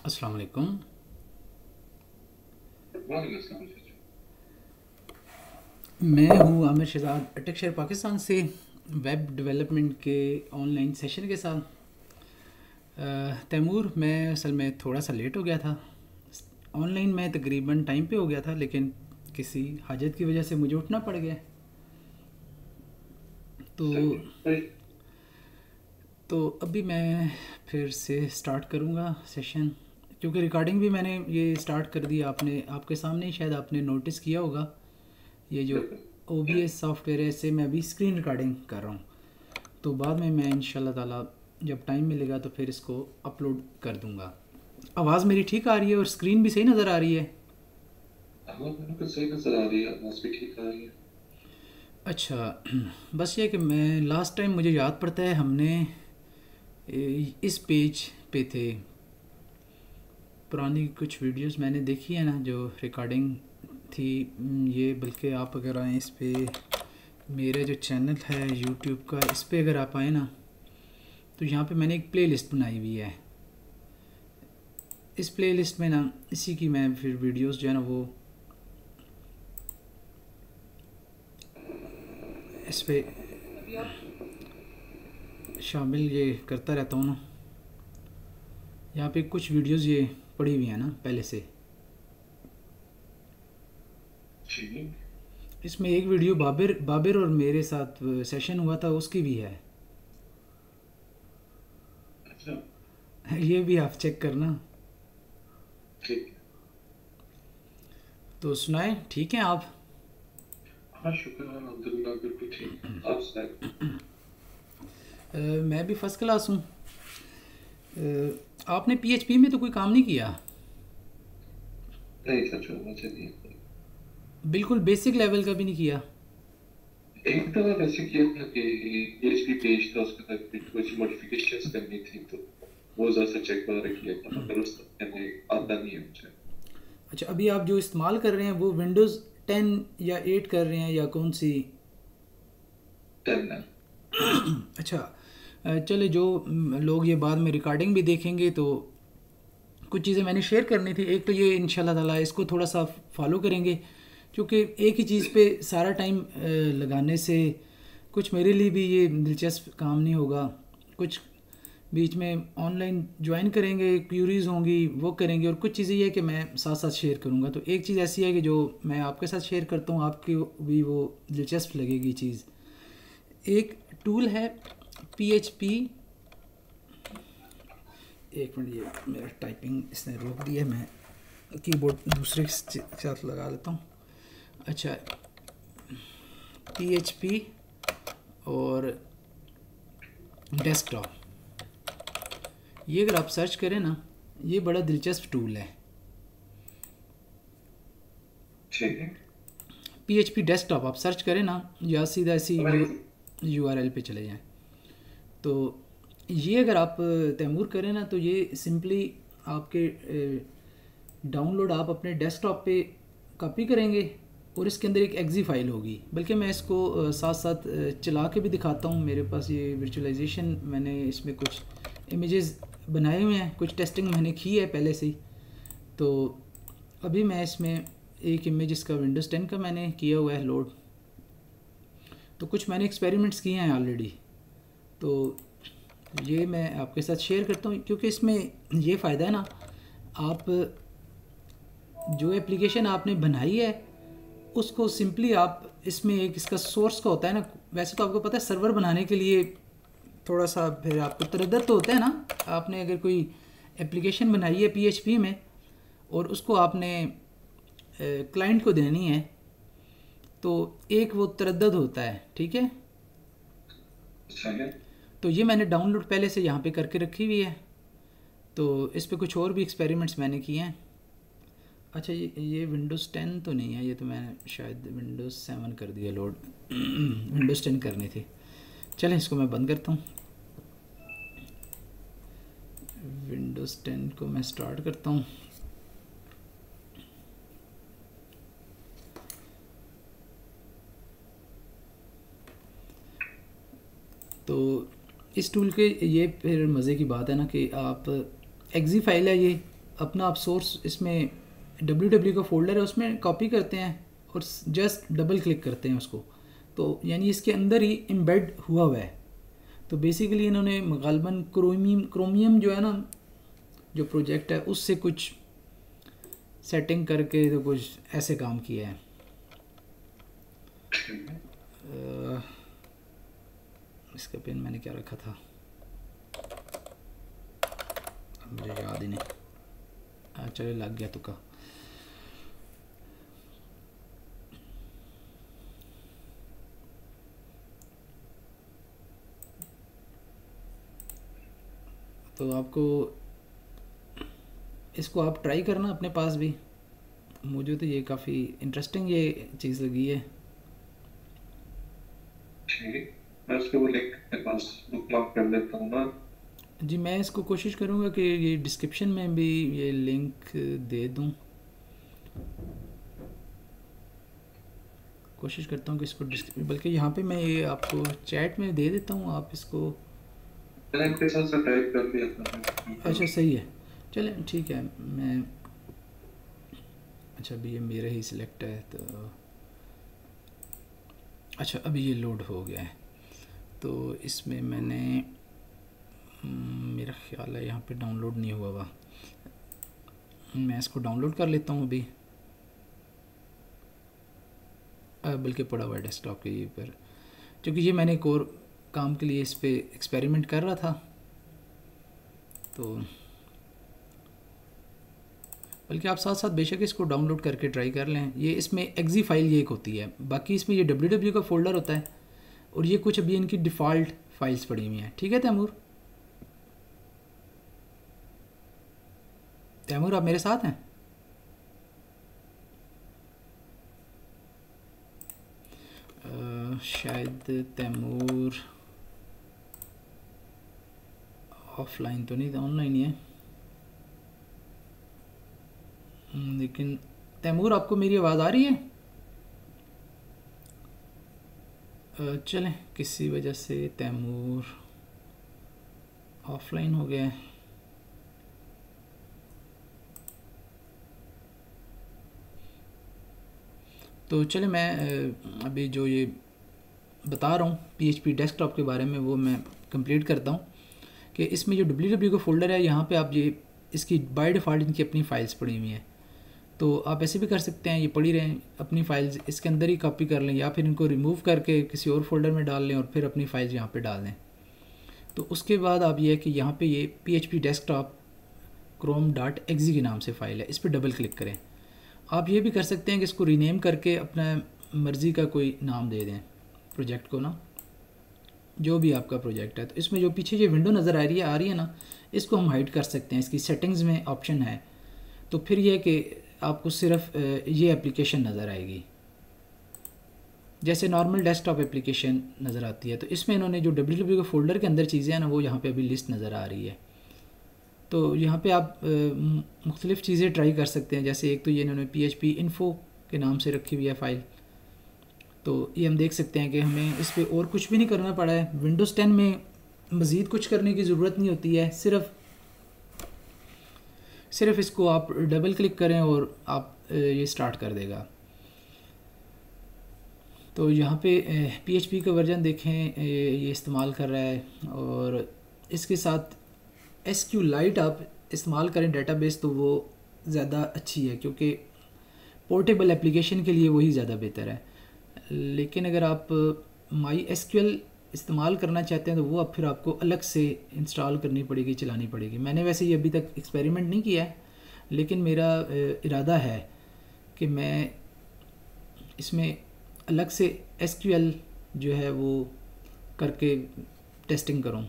अस्सलाम वालेकुम। वालेकुम अस्सलाम। मैं हूँ आमिर शहजाद टेक्सचर पाकिस्तान से वेब डेवलपमेंट के ऑनलाइन सेशन के साथ। तैमूर, मैं असल में थोड़ा सा लेट हो गया था। ऑनलाइन मैं तकरीबन टाइम पे हो गया था, लेकिन किसी हाजत की वजह से मुझे उठना पड़ गया। तो सही सही। तो अभी मैं फिर से स्टार्ट करूँगा सेशन, क्योंकि रिकॉर्डिंग भी मैंने ये स्टार्ट कर दी। आपने आपके सामने ही शायद आपने नोटिस किया होगा, ये जो बिल्कुल। OBS सॉफ्टवेयर है, इससे मैं अभी स्क्रीन रिकॉर्डिंग कर रहा हूँ। तो बाद में मैं इंशाल्लाह ताला जब टाइम मिलेगा तो फिर इसको अपलोड कर दूँगा। आवाज़ मेरी ठीक आ रही है और स्क्रीन भी सही नज़र आ रही है? हाँ, बिल्कुल सही नजर आ रही है, आवाज भी ठीक आ रही है। अच्छा। बस ये कि मैं लास्ट टाइम मुझे याद पड़ता है हमने इस पेज पे थे, पुरानी कुछ वीडियोस मैंने देखी है ना जो रिकॉर्डिंग थी। ये बल्कि आप अगर आएँ इस पे, मेरे जो चैनल है यूट्यूब का, इस पे अगर आप आए ना तो यहाँ पे मैंने एक प्लेलिस्ट बनाई हुई है। इस प्लेलिस्ट में ना इसी की मैं फिर वीडियोस जो है ना वो इस पे शामिल ये करता रहता हूँ ना। यहाँ पे कुछ वीडियोस ये पड़ी हुई हैं ना पहले से। जी। इसमें एक वीडियो बाबिर बाबिर और मेरे साथ सेशन हुआ था, उसकी भी है। अच्छा। ये भी आप चेक करना। ठीक है। तो सुनाए, ठीक हैं आप? हाँ, शुक्र है, अल्हम्दुलिल्लाह, बिल्कुल ठीक है। आप सुनाए। मैं भी फर्स्ट क्लास हूँ। आपने PHP में तो कोई काम नहीं किया? नहीं, सच में मुझे नहीं। बिल्कुल बेसिक लेवल का भी नहीं किया? एक दफा वैसे किया था कि PHP पेज था, उसके अंदर कुछ मॉडिफिकेशंस करनी थी, तो वो जरा सा चेक वगैरह किया था, मगर उस मैंने आता नहीं है मुझे। अच्छा, अभी आप जो इस्तेमाल कर रहे हैं वो विंडोज़ 10 या 8 कर रहे हैं या कौन सी? डन है। अच्छा। चले, जो लोग ये बाद में रिकॉर्डिंग भी देखेंगे तो कुछ चीज़ें मैंने शेयर करनी थी। एक तो ये इंशाल्लाह ताला इसको थोड़ा सा फॉलो करेंगे, क्योंकि एक ही चीज़ पे सारा टाइम लगाने से कुछ मेरे लिए भी ये दिलचस्प काम नहीं होगा। कुछ बीच में ऑनलाइन ज्वाइन करेंगे, क्यूरीज होंगी, वो करेंगे, और कुछ चीज़ें ये है कि मैं साथ साथ शेयर करूँगा। तो एक चीज़ ऐसी है कि जो मैं आपके साथ शेयर करता हूँ, आपकी भी वो दिलचस्प लगेगी चीज़। एक टूल है PHP। एक मिनट, ये मेरा टाइपिंग इसने रोक दिया है, मैं कीबोर्ड दूसरे के साथ लगा लेता हूँ। अच्छा, PHP और डेस्कटॉप, ये अगर आप सर्च करें ना, ये बड़ा दिलचस्प टूल है। ठीक है। PHP डेस्कटॉप आप सर्च करें ना, या सीधा ऐसी हमारी URL पे चले जाएं, तो ये अगर आप तैमूर करें ना, तो ये सिंपली आपके डाउनलोड आप अपने डेस्कटॉप पे कॉपी करेंगे और इसके अंदर एक एक्जी फाइल होगी। बल्कि मैं इसको साथ साथ चला के भी दिखाता हूँ। मेरे पास ये वर्चुअलाइजेशन, मैंने इसमें कुछ इमेजेस बनाए हुए हैं, कुछ टेस्टिंग मैंने की है पहले से ही। तो अभी मैं इसमें एक इमेज इसका विंडोज़ 10 का मैंने किया हुआ है लोड। तो कुछ मैंने एक्सपेरिमेंट्स किए हैं ऑलरेडी, तो ये मैं आपके साथ शेयर करता हूँ, क्योंकि इसमें ये फ़ायदा है ना, आप जो एप्लीकेशन आपने बनाई है उसको सिंपली आप इसमें एक इसका सोर्स का होता है ना। वैसे तो आपको पता है सर्वर बनाने के लिए थोड़ा सा फिर आपको तरद्दुद तो होता है ना। आपने अगर कोई एप्लीकेशन बनाई है PHP में और उसको आपने क्लाइंट को देनी है, तो एक वो तरद्दुद होता है, ठीक है। अच्छा है। तो ये मैंने डाउनलोड पहले से यहाँ पे करके रखी हुई है। तो इस पे कुछ और भी एक्सपेरिमेंट्स मैंने किए हैं। अच्छा, ये विंडोज़ 10 तो नहीं है, ये तो मैंने शायद विंडोज़ 7 कर दिया लोड। विंडोज़ 10 करनी थी। चलें, इसको मैं बंद करता हूँ। विंडोज़ 10 को मैं स्टार्ट करता हूँ। तो इस टूल के ये फिर मज़े की बात है ना कि आप एक्जी फाइल है ये, अपना आप सोर्स इसमें www का फोल्डर है उसमें कॉपी करते हैं और जस्ट डबल क्लिक करते हैं उसको, तो यानी इसके अंदर ही एम्बेड हुआ हुआ है। तो बेसिकली इन्होंने गालबन क्रोमियम जो है ना, जो प्रोजेक्ट है उससे कुछ सेटिंग करके तो कुछ ऐसे काम किया है। इसका पिन मैंने क्या रखा था, मुझे याद ही नहीं। चले लग गया तुक्का। तो आपको इसको आप ट्राई करना अपने पास भी। मुझे तो ये काफ़ी इंटरेस्टिंग ये चीज़ लगी है। मैं उसको लिंक अपने पास बुकमार्क कर लेता हूँ ना। जी, मैं इसको कोशिश करूँगा कि ये डिस्क्रिप्शन में भी ये लिंक दे दूँ। कोशिश करता हूँ कि इसको बल्कि यहाँ पे मैं ये आपको चैट में दे देता हूँ, आप इसको मैंने आपके साथ से टाइप कर दिया था। अच्छा सही है, चले ठीक है। मैं अच्छा अभी ये मेरा ही सिलेक्ट है तो अच्छा अभी ये लोड हो गया है। तो इसमें मैंने मेरा ख्याल है यहाँ पे डाउनलोड नहीं हुआ हुआ, मैं इसको डाउनलोड कर लेता हूँ अभी, बल्कि पड़ा हुआ है डेस्कटॉप के ये पर, क्योंकि ये मैंने एक और काम के लिए इस पर एक्सपेरिमेंट कर रहा था। तो बल्कि आप साथ साथ बेशक इसको डाउनलोड करके ट्राई कर लें। ये इसमें एक्जी फाइल ये एक होती है, बाकी इसमें ये www का फोल्डर होता है और ये कुछ अभी इनकी डिफ़ॉल्ट फाइल्स पड़ी हुई हैं। ठीक है तैमूर, तैमूर आप मेरे साथ हैं? शायद तैमूर ऑफलाइन तो नहीं, ऑनलाइन ही है। लेकिन तैमूर आपको मेरी आवाज़ आ रही है? चलें, किसी वजह से तैमूर ऑफलाइन हो गया है। तो चले मैं अभी जो ये बता रहा हूँ PHP डेस्कटॉप के बारे में वो मैं कंप्लीट करता हूँ कि इसमें जो www का फोल्डर है यहाँ पे आप ये इसकी बाय डिफ़ॉल्ट इनकी अपनी फ़ाइल्स पड़ी हुई हैं। तो आप ऐसे भी कर सकते हैं, ये पड़ी रहें अपनी फ़ाइल्स इसके अंदर ही कॉपी कर लें या फिर इनको रिमूव करके किसी और फोल्डर में डाल लें और फिर अपनी फ़ाइल्स यहाँ पे डाल दें। तो उसके बाद आप ये कि यहाँ पे ये PHP डेस्कटॉप chrome.exe के नाम से फ़ाइल है, इस पर डबल क्लिक करें। आप ये भी कर सकते हैं कि इसको रीनेम करके अपना मर्ज़ी का कोई नाम दे दें प्रोजेक्ट को ना, जो भी आपका प्रोजेक्ट है। तो इसमें जो पीछे ये विंडो नज़र आ रही है ना, इसको हम हाइड कर सकते हैं। इसकी सेटिंग्स में ऑप्शन है, तो फिर यह कि आपको सिर्फ ये एप्लीकेशन नज़र आएगी जैसे नॉर्मल डेस्कटॉप एप्लीकेशन नज़र आती है। तो इसमें इन्होंने जो www के फोल्डर के अंदर चीज़ें हैं ना, वो यहाँ पे अभी लिस्ट नज़र आ रही है। तो यहाँ पे आप मुख्तलिफ़ चीज़ें ट्राई कर सकते हैं। जैसे एक तो ये इन्होंने PHP info के नाम से रखी हुई है फ़ाइल, तो ये हम देख सकते हैं कि हमें इस पर और कुछ भी नहीं करना पड़ा है। विंडोज़ 10 में मज़ीद कुछ करने की ज़रूरत नहीं होती है, सिर्फ इसको आप डबल क्लिक करें और आप ये स्टार्ट कर देगा। तो यहाँ पे PHP का वर्जन देखें ये इस्तेमाल कर रहा है, और इसके साथ SQLite आप इस्तेमाल करें डेटाबेस तो वो ज़्यादा अच्छी है, क्योंकि पोर्टेबल एप्लीकेशन के लिए वही ज़्यादा बेहतर है। लेकिन अगर आप MySQL इस्तेमाल करना चाहते हैं तो वो अब फिर आपको अलग से इंस्टॉल करनी पड़ेगी, चलानी पड़ेगी। मैंने वैसे ये अभी तक एक्सपेरिमेंट नहीं किया है, लेकिन मेरा इरादा है कि मैं इसमें अलग से SQL जो है वो करके टेस्टिंग करूं।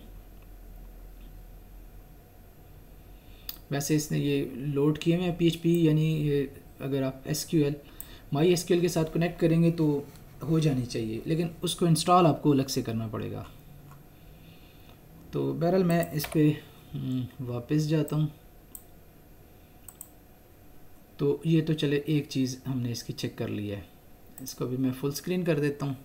वैसे इसने ये लोड किए हुए हैं PHP, यानी अगर आप MySQL के साथ कनेक्ट करेंगे तो हो जानी चाहिए, लेकिन उसको इंस्टॉल आपको अलग से करना पड़ेगा। तो बहरहाल मैं इस पर वापस जाता हूँ। तो ये तो चले एक चीज़ हमने इसकी चेक कर ली है, इसको भी मैं फुल स्क्रीन कर देता हूँ।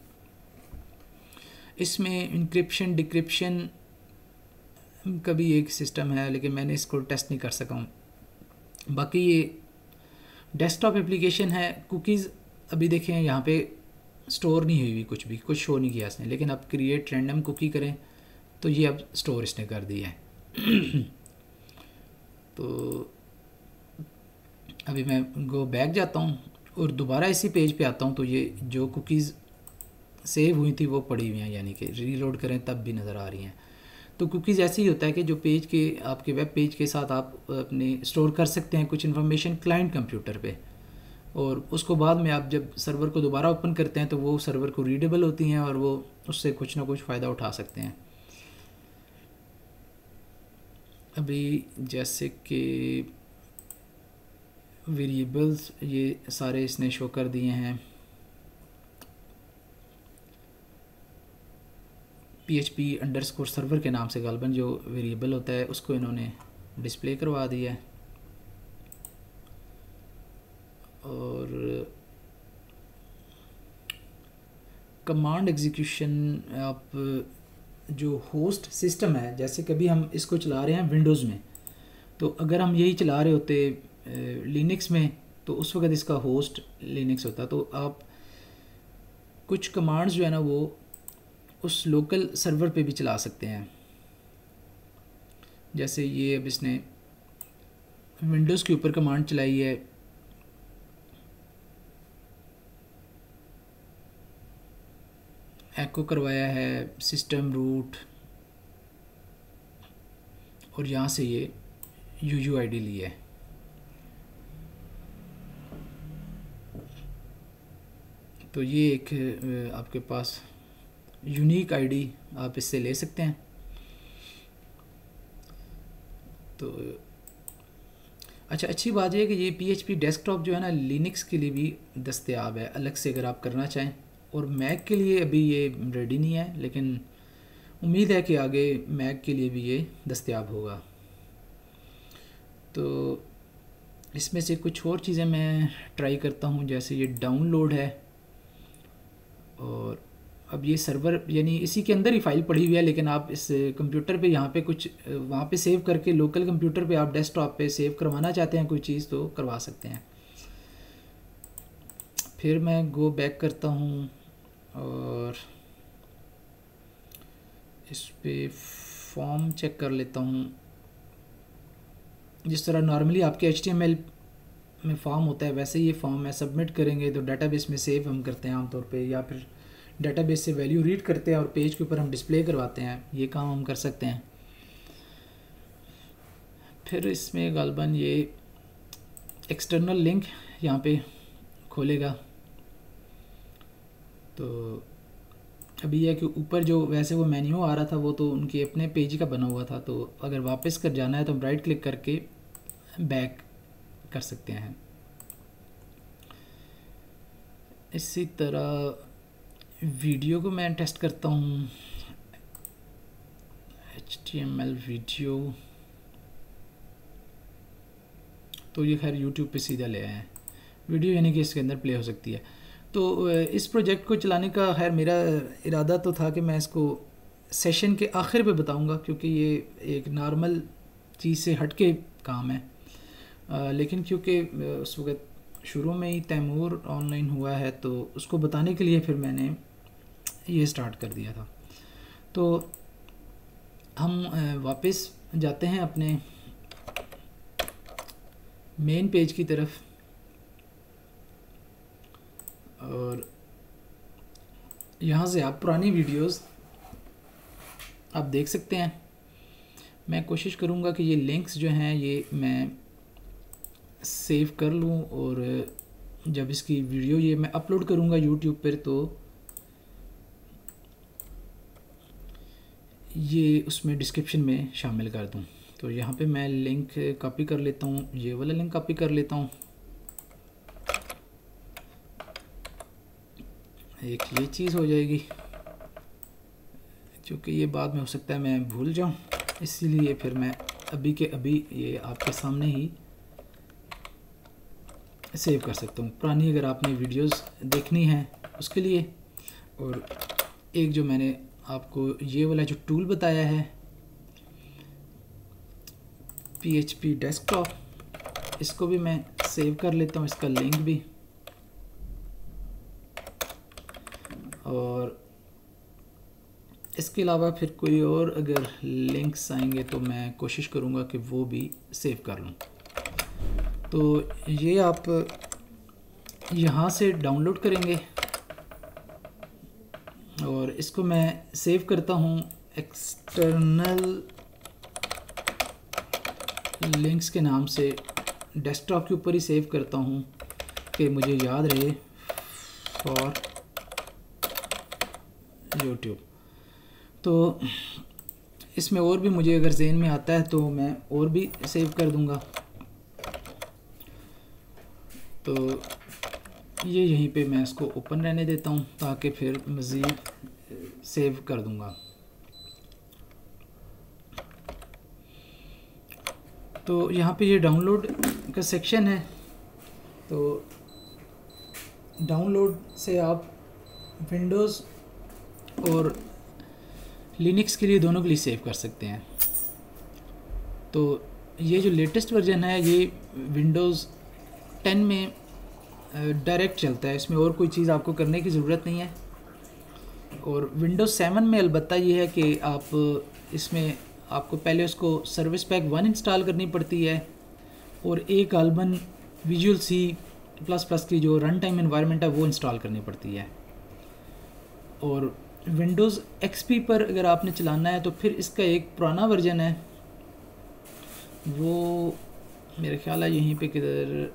इसमें इंक्रिप्शन डिक्रिप्शन का भी एक सिस्टम है, लेकिन मैंने इसको टेस्ट नहीं कर सका हूँ। बाकी ये डेस्कटॉप एप्लीकेशन है। कुकीज़ अभी देखें यहाँ पे स्टोर नहीं हुई हुई, कुछ भी कुछ शो नहीं किया इसने, लेकिन अब क्रिएट रैंडम कुकी करें तो ये अब स्टोर इसने कर दिया है। तो अभी मैं गो बैक जाता हूँ और दोबारा इसी पेज पे आता हूँ, तो ये जो कुकीज़ सेव हुई थी वो पड़ी हुई हैं, यानी कि रीलोड करें तब भी नज़र आ रही हैं। तो कुकीज़ ऐसे ही होता है कि जो पेज के आपके वेब पेज के साथ आप अपने स्टोर कर सकते हैं कुछ इन्फॉर्मेशन क्लाइंट कंप्यूटर पे, और उसको बाद में आप जब सर्वर को दोबारा ओपन करते हैं तो वो सर्वर को रीडेबल होती हैं और वो उससे कुछ ना कुछ फ़ायदा उठा सकते हैं। अभी जैसे कि वेरिएबल्स ये सारे इसने शो कर दिए हैं, PHP_ सर्वर के नाम से गालबन जो वेरिएबल होता है उसको इन्होंने डिस्प्ले करवा दिया है। और कमांड एग्जीक्यूशन, आप जो होस्ट सिस्टम है, जैसे कभी हम इसको चला रहे हैं विंडोज़ में, तो अगर हम यही चला रहे होते लिनक्स में तो उस वक्त इसका होस्ट लिनक्स होता। तो आप कुछ कमांड्स जो है ना वो उस लोकल सर्वर पे भी चला सकते हैं। जैसे ये अब इसने विंडोज़ के ऊपर कमांड चलाई है, एको करवाया है सिस्टम रूट, और यहाँ से ये UUID लिया है। तो ये एक आपके पास यूनिक आईडी आप इससे ले सकते हैं। तो अच्छा, अच्छी बात यह है कि ये PHP डेस्कटॉप जो है ना लिनक्स के लिए भी दस्तयाब है अलग से अगर आप करना चाहें, और मैक के लिए अभी ये रेडी नहीं है, लेकिन उम्मीद है कि आगे मैक के लिए भी ये दस्तयाब होगा। तो इसमें से कुछ और चीज़ें मैं ट्राई करता हूँ, जैसे ये डाउनलोड है, और अब ये सर्वर यानी इसी के अंदर ही फ़ाइल पड़ी हुई है, लेकिन आप इस कंप्यूटर पे यहाँ पे कुछ वहाँ पे सेव करके लोकल कंप्यूटर पे आप डेस्कटॉप पे सेव करवाना चाहते हैं कोई चीज़ तो करवा सकते हैं। फिर मैं गो बैक करता हूँ और इस पे फॉर्म चेक कर लेता हूँ। जिस तरह नॉर्मली आपके HTML में फॉर्म होता है वैसे ये फॉर्म है, सबमिट करेंगे तो डाटाबेस में सेव हम करते हैं आमतौर पे, या फिर डाटाबेस से वैल्यू रीड करते हैं और पेज के ऊपर हम डिस्प्ले करवाते हैं, ये काम हम कर सकते हैं। फिर इसमें गालबन ये एक्सटर्नल लिंक यहाँ पे खोलेगा। तो अभी यह कि ऊपर जो वैसे वो मेन्यू आ रहा था वो तो उनके अपने पेज का बना हुआ था, तो अगर वापस कर जाना है तो हम राइट क्लिक करके बैक कर सकते हैं। इसी तरह वीडियो को मैं टेस्ट करता हूँ, HTML वीडियो, तो ये खैर YouTube पे सीधा ले आए हैं वीडियो, यानी कि इसके अंदर प्ले हो सकती है। तो इस प्रोजेक्ट को चलाने का खैर मेरा इरादा तो था कि मैं इसको सेशन के आखिर पे बताऊंगा, क्योंकि ये एक नॉर्मल चीज़ से हट के काम है, लेकिन क्योंकि उस वक्त शुरू में ही तैमूर ऑनलाइन हुआ है तो उसको बताने के लिए फिर मैंने ये स्टार्ट कर दिया था। तो हम वापस जाते हैं अपने मेन पेज की तरफ, और यहाँ से आप पुरानी वीडियोस आप देख सकते हैं। मैं कोशिश करूँगा कि ये लिंक्स जो हैं ये मैं सेव कर लूँ, और जब इसकी वीडियो ये मैं अपलोड करूँगा YouTube पर तो ये उसमें डिस्क्रिप्शन में शामिल कर दूँ। तो यहाँ पे मैं लिंक कॉपी कर लेता हूँ, ये वाला लिंक कॉपी कर लेता हूँ, एक ये चीज़ हो जाएगी, क्योंकि ये बाद में हो सकता है मैं भूल जाऊँ, इसीलिए फिर मैं अभी के अभी ये आपके सामने ही सेव कर सकता हूँ। पुरानी अगर आपने वीडियोस देखनी है उसके लिए, और एक जो मैंने आपको ये वाला जो टूल बताया है PHP डेस्कटॉप, इसको भी मैं सेव कर लेता हूँ, इसका लिंक भी। और इसके अलावा फिर कोई और अगर लिंक्स आएंगे तो मैं कोशिश करूँगा कि वो भी सेव कर लूँ। तो ये आप यहाँ से डाउनलोड करेंगे और इसको मैं सेव करता हूँ एक्सटर्नल लिंक्स के नाम से, डेस्कटॉप के ऊपर ही सेव करता हूँ कि मुझे याद रहे फॉर यूट्यूब। तो इसमें और भी मुझे अगर ज़हन में आता है तो मैं और भी सेव कर दूँगा। तो ये यहीं पे मैं इसको ओपन रहने देता हूँ ताकि फिर मज़ीद सेव कर दूँगा। तो यहाँ पे ये डाउनलोड का सेक्शन है। तो डाउनलोड से आप विंडोज़ और लिनक्स के लिए दोनों के लिए सेव कर सकते हैं। तो ये जो लेटेस्ट वर्जन है ये विंडोज़ 10 में डायरेक्ट चलता है, इसमें और कोई चीज़ आपको करने की ज़रूरत नहीं है। और विंडोज़ 7 में अलबत्ता ये है कि आप इसमें आपको पहले उसको सर्विस पैक 1 इंस्टॉल करनी पड़ती है और एक गालबन विजुअल सी प्लस प्लस की जो रन टाइम एनवायरनमेंट है वो इंस्टॉल करनी पड़ती है। और विंडोज़ एक्सपी पर अगर आपने चलाना है तो फिर इसका एक पुराना वर्जन है, वो मेरे ख्याल है यहीं पे किधर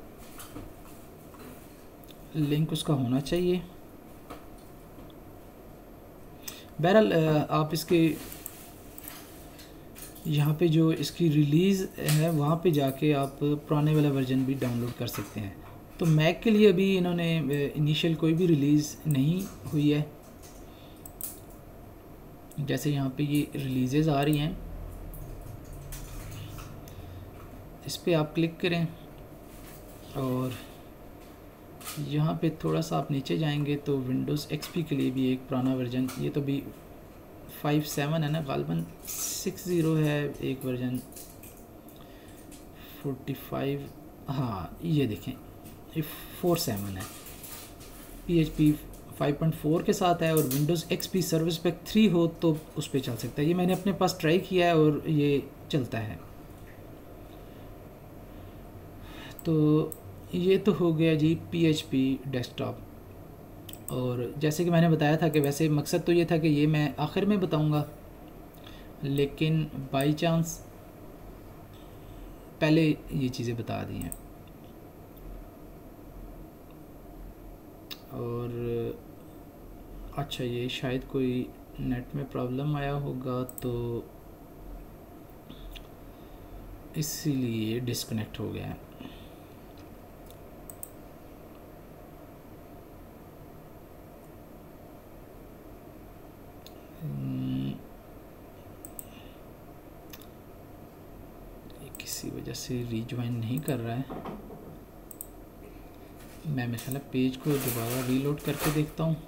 लिंक उसका होना चाहिए। बहरहाल आप इसके यहाँ पे जो इसकी रिलीज़ है वहाँ पे जाके आप पुराने वाला वर्जन भी डाउनलोड कर सकते हैं। तो मैक के लिए अभी इन्होंने इनिशियल कोई भी रिलीज़ नहीं हुई है। जैसे यहाँ पे ये रिलीज़ेस आ रही हैं, इस पर आप क्लिक करें और यहाँ पे थोड़ा सा आप नीचे जाएंगे तो विंडोज़ एक्सपी के लिए भी एक पुराना वर्जन, ये तो भी 5.7 है ना, गालबन 6.0 है एक वर्जन 45, हाँ ये देखें ये 4.7 है, PHP 5.4 के साथ है और विंडोज़ एक्सपी सर्विस पैक 3 हो तो उस पर चल सकता है। ये मैंने अपने पास ट्राई किया है और ये चलता है। तो ये तो हो गया जी PHP डेस्कटॉप। और जैसे कि मैंने बताया था कि वैसे मकसद तो ये था कि ये मैं आखिर में बताऊंगा, लेकिन बाई चांस पहले ये चीज़ें बता दी हैं। और अच्छा ये शायद कोई नेट में प्रॉब्लम आया होगा तो इसीलिए डिस्कनेक्ट हो गया है। किसी वजह से रीज्वाइन नहीं कर रहा है। मैं मेरे ख्याल पेज को दोबारा रीलोड करके देखता हूँ।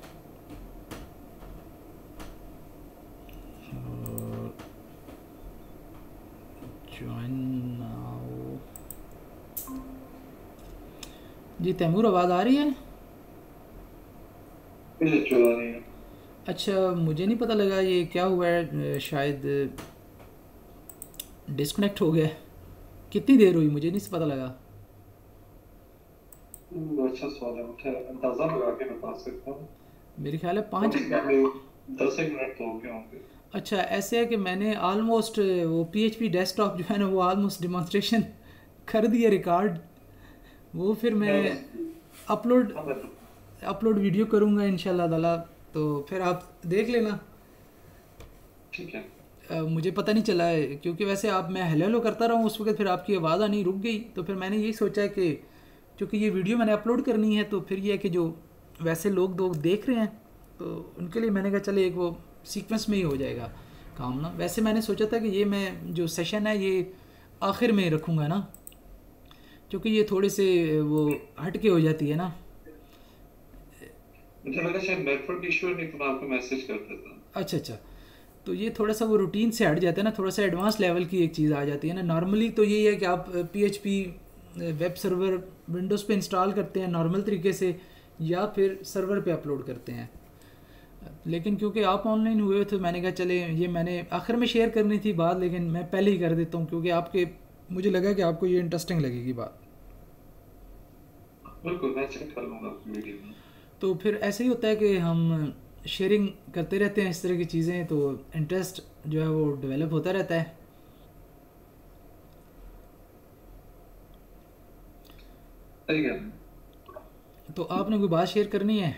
Join now. जी तैमूर आवाज़ आ रही है? अच्छा मुझे नहीं पता लगा ये क्या हुआ है, शायद डिस्कनेक्ट हो गया। कितनी देर हुई मुझे नहीं पता लगा। अच्छा सवाल है, मुझे अंदाजा लगा के बता सकता हूँ। मेरे ख्याल है 10 मिनट तो हो गए होंगे। अच्छा ऐसे है कि मैंने ऑलमोस्ट वो PHP डेस्कटॉप जो है ना वो ऑलमोस्ट डिमॉन्स्ट्रेशन कर दिया रिकॉर्ड, वो फिर मैं अपलोड वीडियो करूँगा इंशाल्लाह ताला, तो फिर आप देख लेना। ठीक है। मुझे पता नहीं चला है क्योंकि वैसे आप मैं हेलो हेलो करता रहा हूँ उस वक्त, फिर आपकी आवाज़ आनी रुक गई। तो फिर मैंने यही सोचा कि क्योंकि ये वीडियो मैंने अपलोड करनी है तो फिर ये है कि जो वैसे लोग देख रहे हैं तो उनके लिए मैंने कहा चले एक वो सीक्वेंस में ही हो जाएगा काम ना। वैसे मैंने सोचा था कि ये मैं जो सेशन है ये आखिर में रखूँगा ना, क्योंकि ये थोड़े से वो हट के हो जाती है ना। मुझे लगा शायद नेटवर्क इशू है, नहीं तो मैं आपको मैसेज कर देता। अच्छा तो ये थोड़ा सा वो रूटीन से हट जाता है ना, थोड़ा सा एडवांस लेवल की एक चीज़ आ जाती है ना। नॉर्मली तो यही है कि आप PHP वेब सर्वर विंडोज़ पे इंस्टॉल करते हैं नॉर्मल तरीके से, या फिर सर्वर पे अपलोड करते हैं। लेकिन क्योंकि आप ऑनलाइन हुए तो मैंने कहा चले, ये मैंने आखिर में शेयर करनी थी बात, लेकिन मैं पहले ही कर देता हूँ क्योंकि आपके, मुझे लगा कि आपको ये इंटरेस्टिंग लगेगी बात। बिल्कुल, मैं चेक कर लूँगा आपकी वीडियो में। तो फिर ऐसे ही होता है कि हम शेयरिंग करते रहते हैं इस तरह की चीज़ें, तो इंटरेस्ट जो है वो डेवलप होता रहता है। सही है। तो आपने कोई बात शेयर करनी है?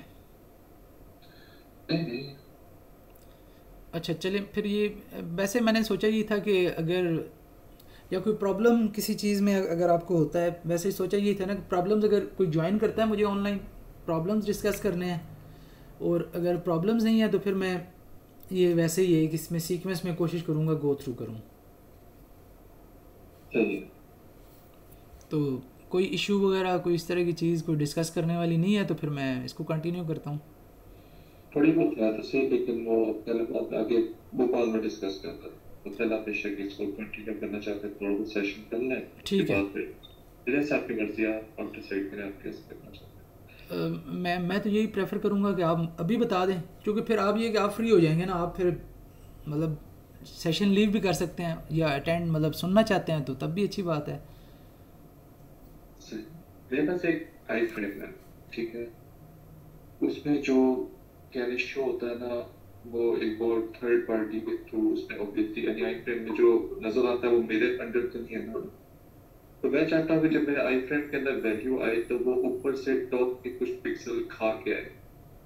नहीं नहीं। अच्छा चले फिर, ये वैसे मैंने सोचा ये था कि अगर या कोई प्रॉब्लम किसी चीज़ में अगर आपको होता है, वैसे ही सोचा ये था ना कि प्रॉब्लम्स अगर कोई ज्वाइन करता है मुझे ऑनलाइन, प्रॉब्लम्स डिस्कस करने हैं, और अगर प्रॉब्लम्स नहीं है तो फिर मैं ये वैसे ही है कि इसमें सीक्वेंस में कोशिश करूँगा गो थ्रू करूँ। सही है। तो कोई इशू वगैरह कोई इस तरह की चीज़ कोई डिस्कस करने वाली नहीं है तो फिर मैं इसको कंटिन्यू करता हूँ। थोड़ी बहुत है तो सही, लेकिन वो पहले बात आगे भोपाल में डिस्कस करते हैं। तो पहले आप बेशक इसको कंटिन्यू करना चाहते हैं, थोड़ा बहुत सेशन कर लें, उसके ठीक है। बाद फिर जैसे आपकी मर्जी है, आप डिसाइड करें आप कैसे करना चाहते हैं। मैं तो यही प्रेफर करूँगा कि आप अभी बता दें, क्योंकि फिर आप ये कि आप फ्री हो जाएंगे ना, आप फिर मतलब सेशन लीव भी कर सकते हैं, या अटेंड मतलब सुनना चाहते हैं तो तब भी अच्छी बात है। सही। मेरे पास एक आई फ्रेम है, ठीक है। उसमें जो कैनिश शो होता है ना, वो एक और थर्ड पार्टी के थ्रू उसमें ऑब्वियसली यानी आई फ्रेम में जो नजर आता है वो मेरे अंडर तो नहीं है ना। तो मैं चाहता हूँ कि जब मेरे आई फ्रेम के अंदर वैल्यू आए तो वो ऊपर से टॉप के कुछ पिक्सल खा के आए।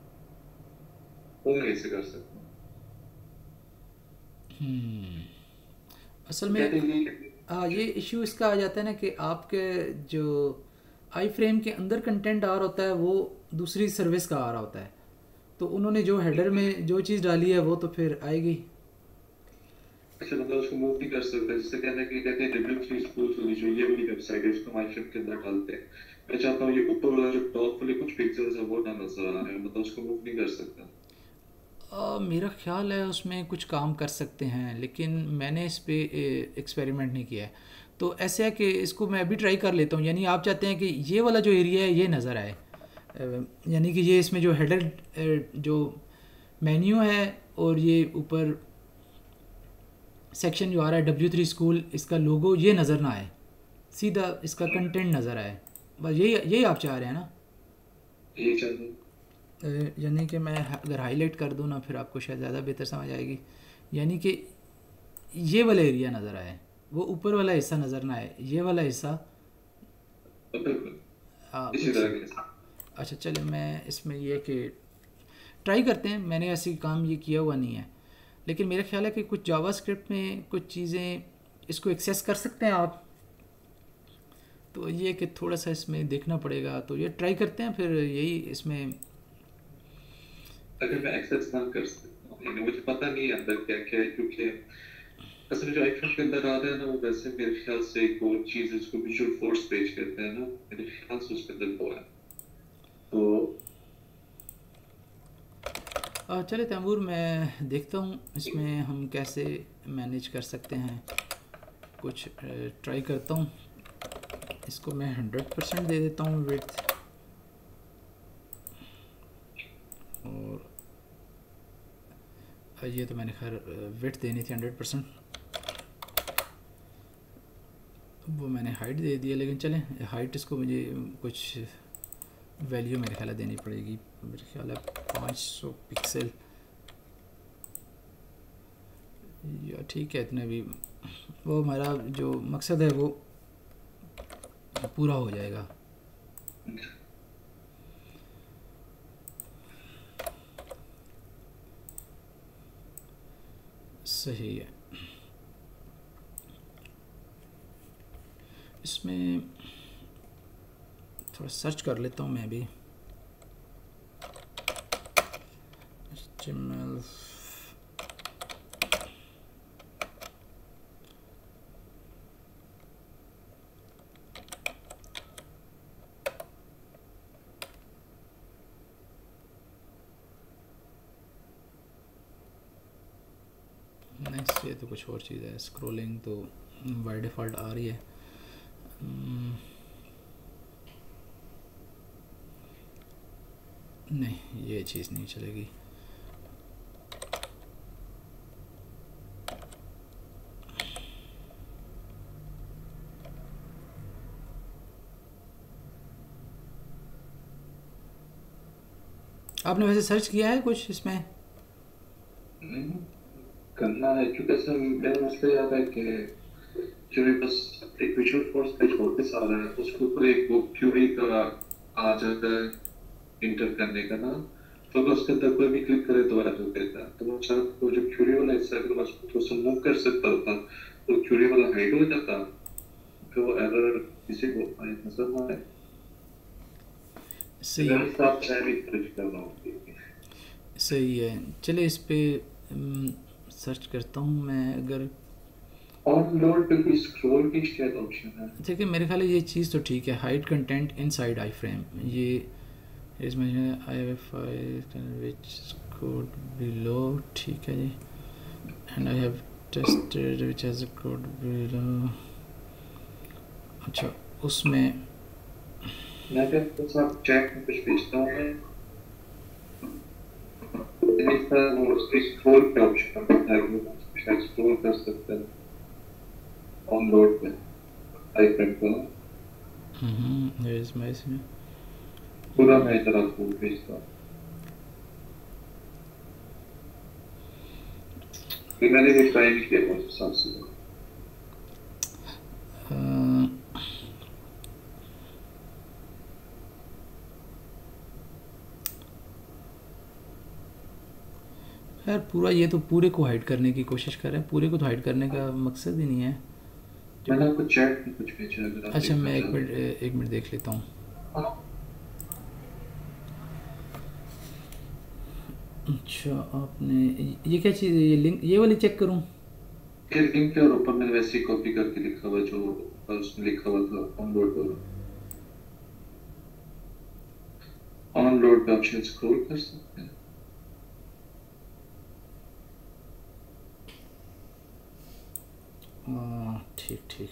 वो मैं कैसे कर सकता हूँ? असल में कहते हैं कि ये इश्यू इसका आ जाता है ना कि आपके जो आई फ्रेम के अंदर कंटेंट आ रहा होता है वो दूसरी सर्विस का आ रहा होता है, तो उन्होंने जो हेडर में जो चीज़ डाली है वो तो फिर आएगी। अच्छा, मतलब उसको मूव नहीं कर सकते, जिससे कहते हैं कि कहते हैं W3 स्कूल वाली जो ये वाली वेबसाइट है इसको आई फ्रेम के अंदर डालते हैं। मैं चाहता हूँ ये ऊपर वाला जो टॉप वाले कुछ पिक्सल्स है वो ना नजर आ रहे हैं, मतलब उसको मूव नहीं कर सकता। मेरा ख्याल है उसमें कुछ काम कर सकते हैं, लेकिन मैंने इस पे एक्सपेरिमेंट नहीं किया है। तो ऐसे है कि इसको मैं अभी ट्राई कर लेता हूँ, यानी आप चाहते हैं कि ये वाला जो एरिया है ये नज़र आए, यानी कि ये इसमें जो हेडर जो मेन्यू है और ये ऊपर सेक्शन जो आ रहा है W3 स्कूल, इसका लोगो ये नज़र ना आए, सीधा इसका कंटेंट नज़र आए, बस यही यही आप चाह रहे हैं ना? ये चल रहा है। यानी कि मैं अगर हाईलाइट कर दूँ ना फिर आपको शायद ज़्यादा बेहतर समझ आएगी। यानी कि ये वाला एरिया नज़र आए, वो ऊपर वाला हिस्सा नज़र ना आए, ये वाला हिस्सा बिल्कुल इसी कुछ। तरह के साथ। अच्छा चले, मैं इसमें ये कि ट्राई करते हैं, मैंने ऐसे काम ये किया हुआ नहीं है, लेकिन मेरा ख्याल है कि कुछ जावास्क्रिप्ट में कुछ चीज़ें इसको एक्सेस कर सकते हैं आप, तो ये कि थोड़ा सा इसमें देखना पड़ेगा, तो ये ट्राई करते हैं फिर यही इसमें। अगर मैं एक्सेस ना कर सकता हूँ, यानी मुझे पता नहीं है अंदर क्या क्या है, क्योंकि असल में जो आईफोन के अंदर आ रहा है ना वो वैसे मेरे ख्याल से एक और चीज है उसको विजुअल फोर्स पेज कहते हैं ना, मेरे ख्याल से उसके अंदर वो है। तो चले तैमूर, मैं देखता हूँ इसमें हम कैसे मैनेज कर सकते हैं, कुछ ट्राई करता हूँ। इसको मैं 100% दे देता हूँ विड्थ, और ये तो मैंने खैर विड्थ देनी थी 100%, वो मैंने हाइट दे दिया, लेकिन चलें हाइट इसको मुझे कुछ वैल्यू मेरे ख्याल देनी पड़ेगी, मेरे ख्याल है 500 पिक्सल, या ठीक है इतने भी, वो हमारा जो मकसद है वो पूरा हो जाएगा। सही है। इसमें थोड़ा सर्च कर लेता हूँ मैं भी, HTML नेक्स्ट, ये तो कुछ और चीज़ है, स्क्रॉलिंग तो बाय डिफ़ॉल्ट आ रही है। नहीं ये चीज़ नहीं चलेगी। आपने वैसे सर्च किया है कुछ इसमें? नहीं, करना है क्योंकि ऐसा मेरा मसला याद है कि जो मेरे पास एक विजुअल फोर्स पेज वापस आ रहा है उसके ऊपर एक वो क्यूरी का आ जाता है इंटर करने का ना, तो अगर उसके अंदर कोई भी क्लिक करे तो ऐड हो जाता है। तो वो चाहे वो जो क्यूरी वाला हिस्सा है अगर मैं उसको थोड़ा सा मूव कर सकता होता तो क्यूरी वाला हाइड हो जाता, फिर वो एरर किसी को आए नजर ना आए। सही मेरे साथ मैं भी सर्च कर रहा हूँ। सही है, चले इस पे सर्च करता हूँ मैं। अगर ऑन लोड पे कोई स्क्रॉल की शायद ऑप्शन है। ठीक है, मेरे ख्याल है ये चीज़ तो ठीक है, hide content inside iframe. ये इसमें I have file which code below, ठीक है जी। And I have tested which has code below. अच्छा उसमें मैं क्या कुछ आप चैट में कुछ भेजता हूँ मैं, इसका वो स्क्रॉल पे ऑप्शन होता है वो शायद स्क्रॉल कर सकते हैं ऑन लोड पे आई फ्रेम को इसमें इसमें पूरा मैं इधर आपको भेजता हूँ। फिर मैंने भी ट्राई नहीं किया बहुत साल से। यार पूरा ये तो पूरे को हाइड करने की कोशिश कर रहे हैं, पूरे को तो हाइड करने का मकसद ही नहीं है। मैंने आपको चैट में कुछ भेजा है अगर आप अच्छा देखना मैं चाहें। एक मिनट देख लेता हूँ। अच्छा आपने ये क्या चीज़ है, ये लिंक ये वाली चेक करूँ? ये लिंक के और ऊपर मैंने वैसे ही कॉपी करके लिखा हुआ जो उसमें लिखा हुआ था ऑन लोड वाला। ऑन लोड पे ऑप्शन स्क्रॉल कर सकते हैं। ठीक ठीक,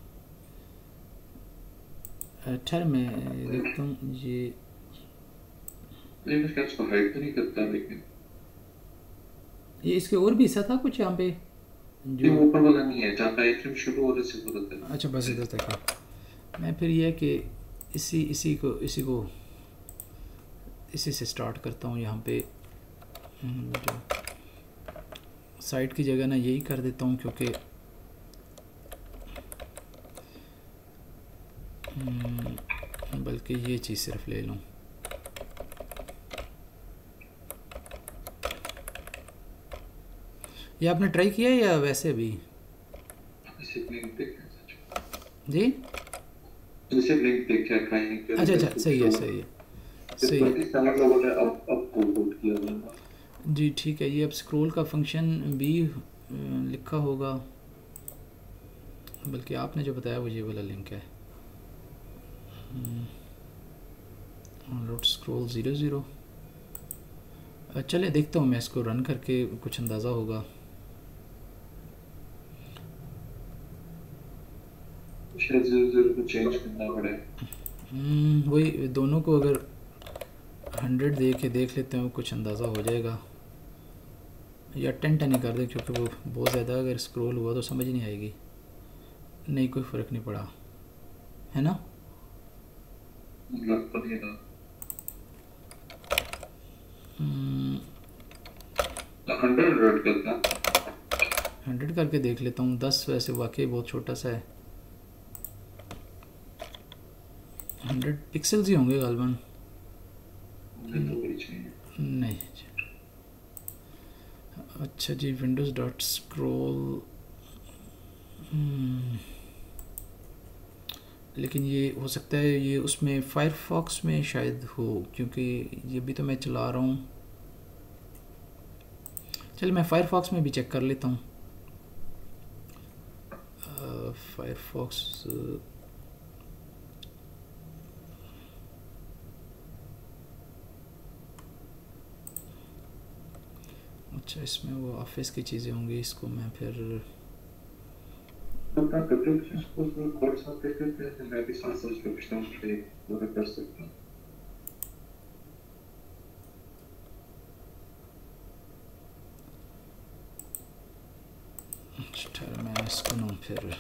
ठहर मैं देखता हूँ ये। नहीं मैं इसको हाइड तो नहीं करता लेकिन ये इसके और भी हिस्सा था कुछ यहाँ पे ये जो? ऊपर वाला नहीं है जहाँ पे आइटम शुरू हो रहा है सिर्फ होता अच्छा बस है। इधर तक है। मैं फिर ये है कि इसी से स्टार्ट करता हूँ यहाँ पे। जो साइट की जगह ना यही कर देता हूँ क्योंकि बल्कि ये चीज़ सिर्फ ले लूँ। ये आपने ट्राई किया है या वैसे भी? इसे लिंक देखा है सच। जी इसे लिंक देखा है ट्राई नहीं किया अच्छा लेकिन अच्छा, कुछ सही है शो सही है इस सही है। 27 लोगों ने अब कोड किया हुआ है। जी ठीक है, ये अब स्क्रॉल का फंक्शन भी लिखा होगा, बल्कि आपने जो बताया वो ये वाला लिंक है। Download scroll 00। चले देखता हूँ मैं इसको रन करके, कुछ अंदाज़ा होगा। शायद 00 को चेंज करना पड़ेगा। वही दोनों को अगर 100 दे के देख लेते हैं, कुछ अंदाज़ा हो जाएगा। या 10 ही कर दे क्योंकि वो बहुत ज़्यादा अगर स्क्रॉल हुआ तो समझ नहीं आएगी। नहीं कोई फ़र्क नहीं पड़ा है ना। लग तो नहीं रहा। 100 करता 100 करके देख लेता हूँ। 10 वैसे वाकई बहुत छोटा सा है। 100 पिक्सल्स ही होंगे गालबन। नहीं अच्छा जी, विंडोज़ डॉट स्क्रॉल। लेकिन ये हो सकता है ये उसमें फायरफॉक्स में शायद हो, क्योंकि ये भी तो मैं चला रहा हूँ। चल मैं फायरफॉक्स में भी चेक कर लेता हूँ। फायरफॉक्स अच्छा इसमें वो ऑफिस की चीज़ें होंगी, इसको मैं फिर ठहर मैं इसको ना फिर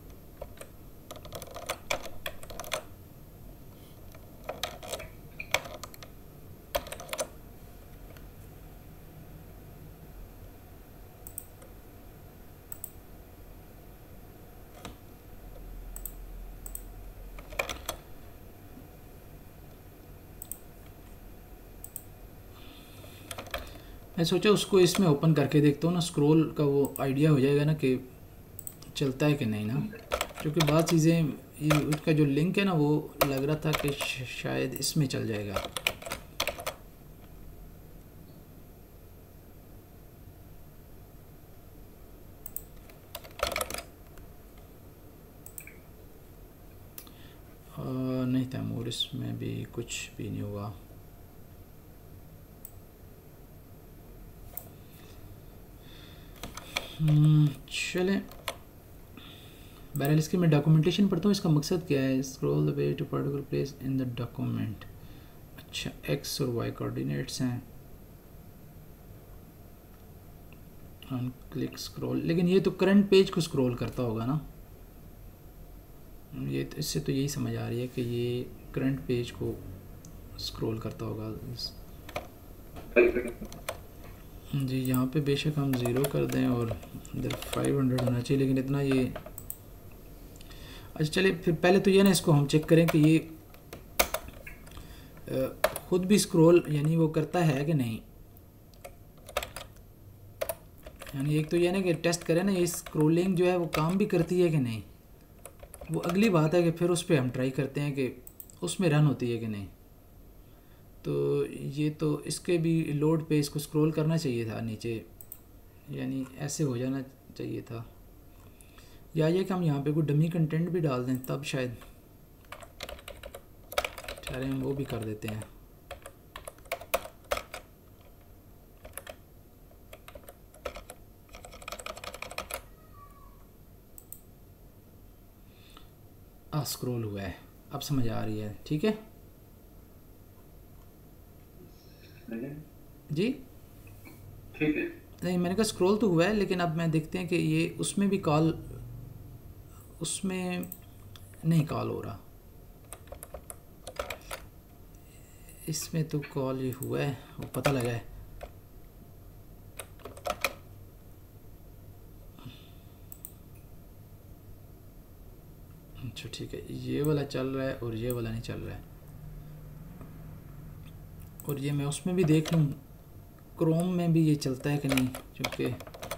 मैं सोचा उसको इसमें ओपन करके देखता हूँ ना, स्क्रॉल का वो आइडिया हो जाएगा ना कि चलता है कि नहीं ना, क्योंकि बहुत चीज़ें ये उसका जो लिंक है ना वो लग रहा था कि शायद इसमें चल जाएगा। नहीं तैमूर, इसमें भी कुछ भी नहीं हुआ। चलें, बहरहाल इसकी मैं डॉक्यूमेंटेशन पढ़ता हूँ। इसका मकसद क्या है? Scroll the way to particular place in the document. अच्छा, एक्स और वाई कोऑर्डिनेट्स हैं। ऑन क्लिक स्क्रॉल, लेकिन ये तो करंट पेज को स्क्रॉल करता होगा ना, ये तो इससे तो यही समझ आ रही है कि ये करंट पेज को स्क्रॉल करता होगा। जी, यहाँ पे बेशक हम 0 कर दें और इधर 500 होना चाहिए, लेकिन इतना ये अच्छा चलिए फिर पहले तो ये ना इसको हम चेक करें कि ये खुद भी स्क्रॉल यानी वो करता है कि नहीं। यानी एक तो ये ना कि टेस्ट करें ना ये स्क्रॉलिंग जो है वो काम भी करती है कि नहीं। वो अगली बात है कि फिर उस पर हम ट्राई करते हैं कि उसमें रन होती है कि नहीं। तो ये तो इसके भी लोड पे इसको स्क्रॉल करना चाहिए था नीचे, यानी ऐसे हो जाना चाहिए था, या ये कि हम यहाँ पे कोई डमी कंटेंट भी डाल दें तब शायद। ठहरे हम वो भी कर देते हैं। स्क्रॉल हुआ है, अब समझ आ रही है, ठीक है जी, ठीक है। नहीं मैंने कहा स्क्रॉल तो हुआ है, लेकिन अब मैं देखते हैं कि ये उसमें भी कॉल, उसमें नहीं कॉल हो रहा, इसमें तो कॉल ये हुआ है, वो पता लगा है। अच्छा ठीक है, ये वाला चल रहा है और ये वाला नहीं चल रहा है। और ये मैं उसमें भी देख लूँ क्रोम में भी ये चलता है कि नहीं, क्योंकि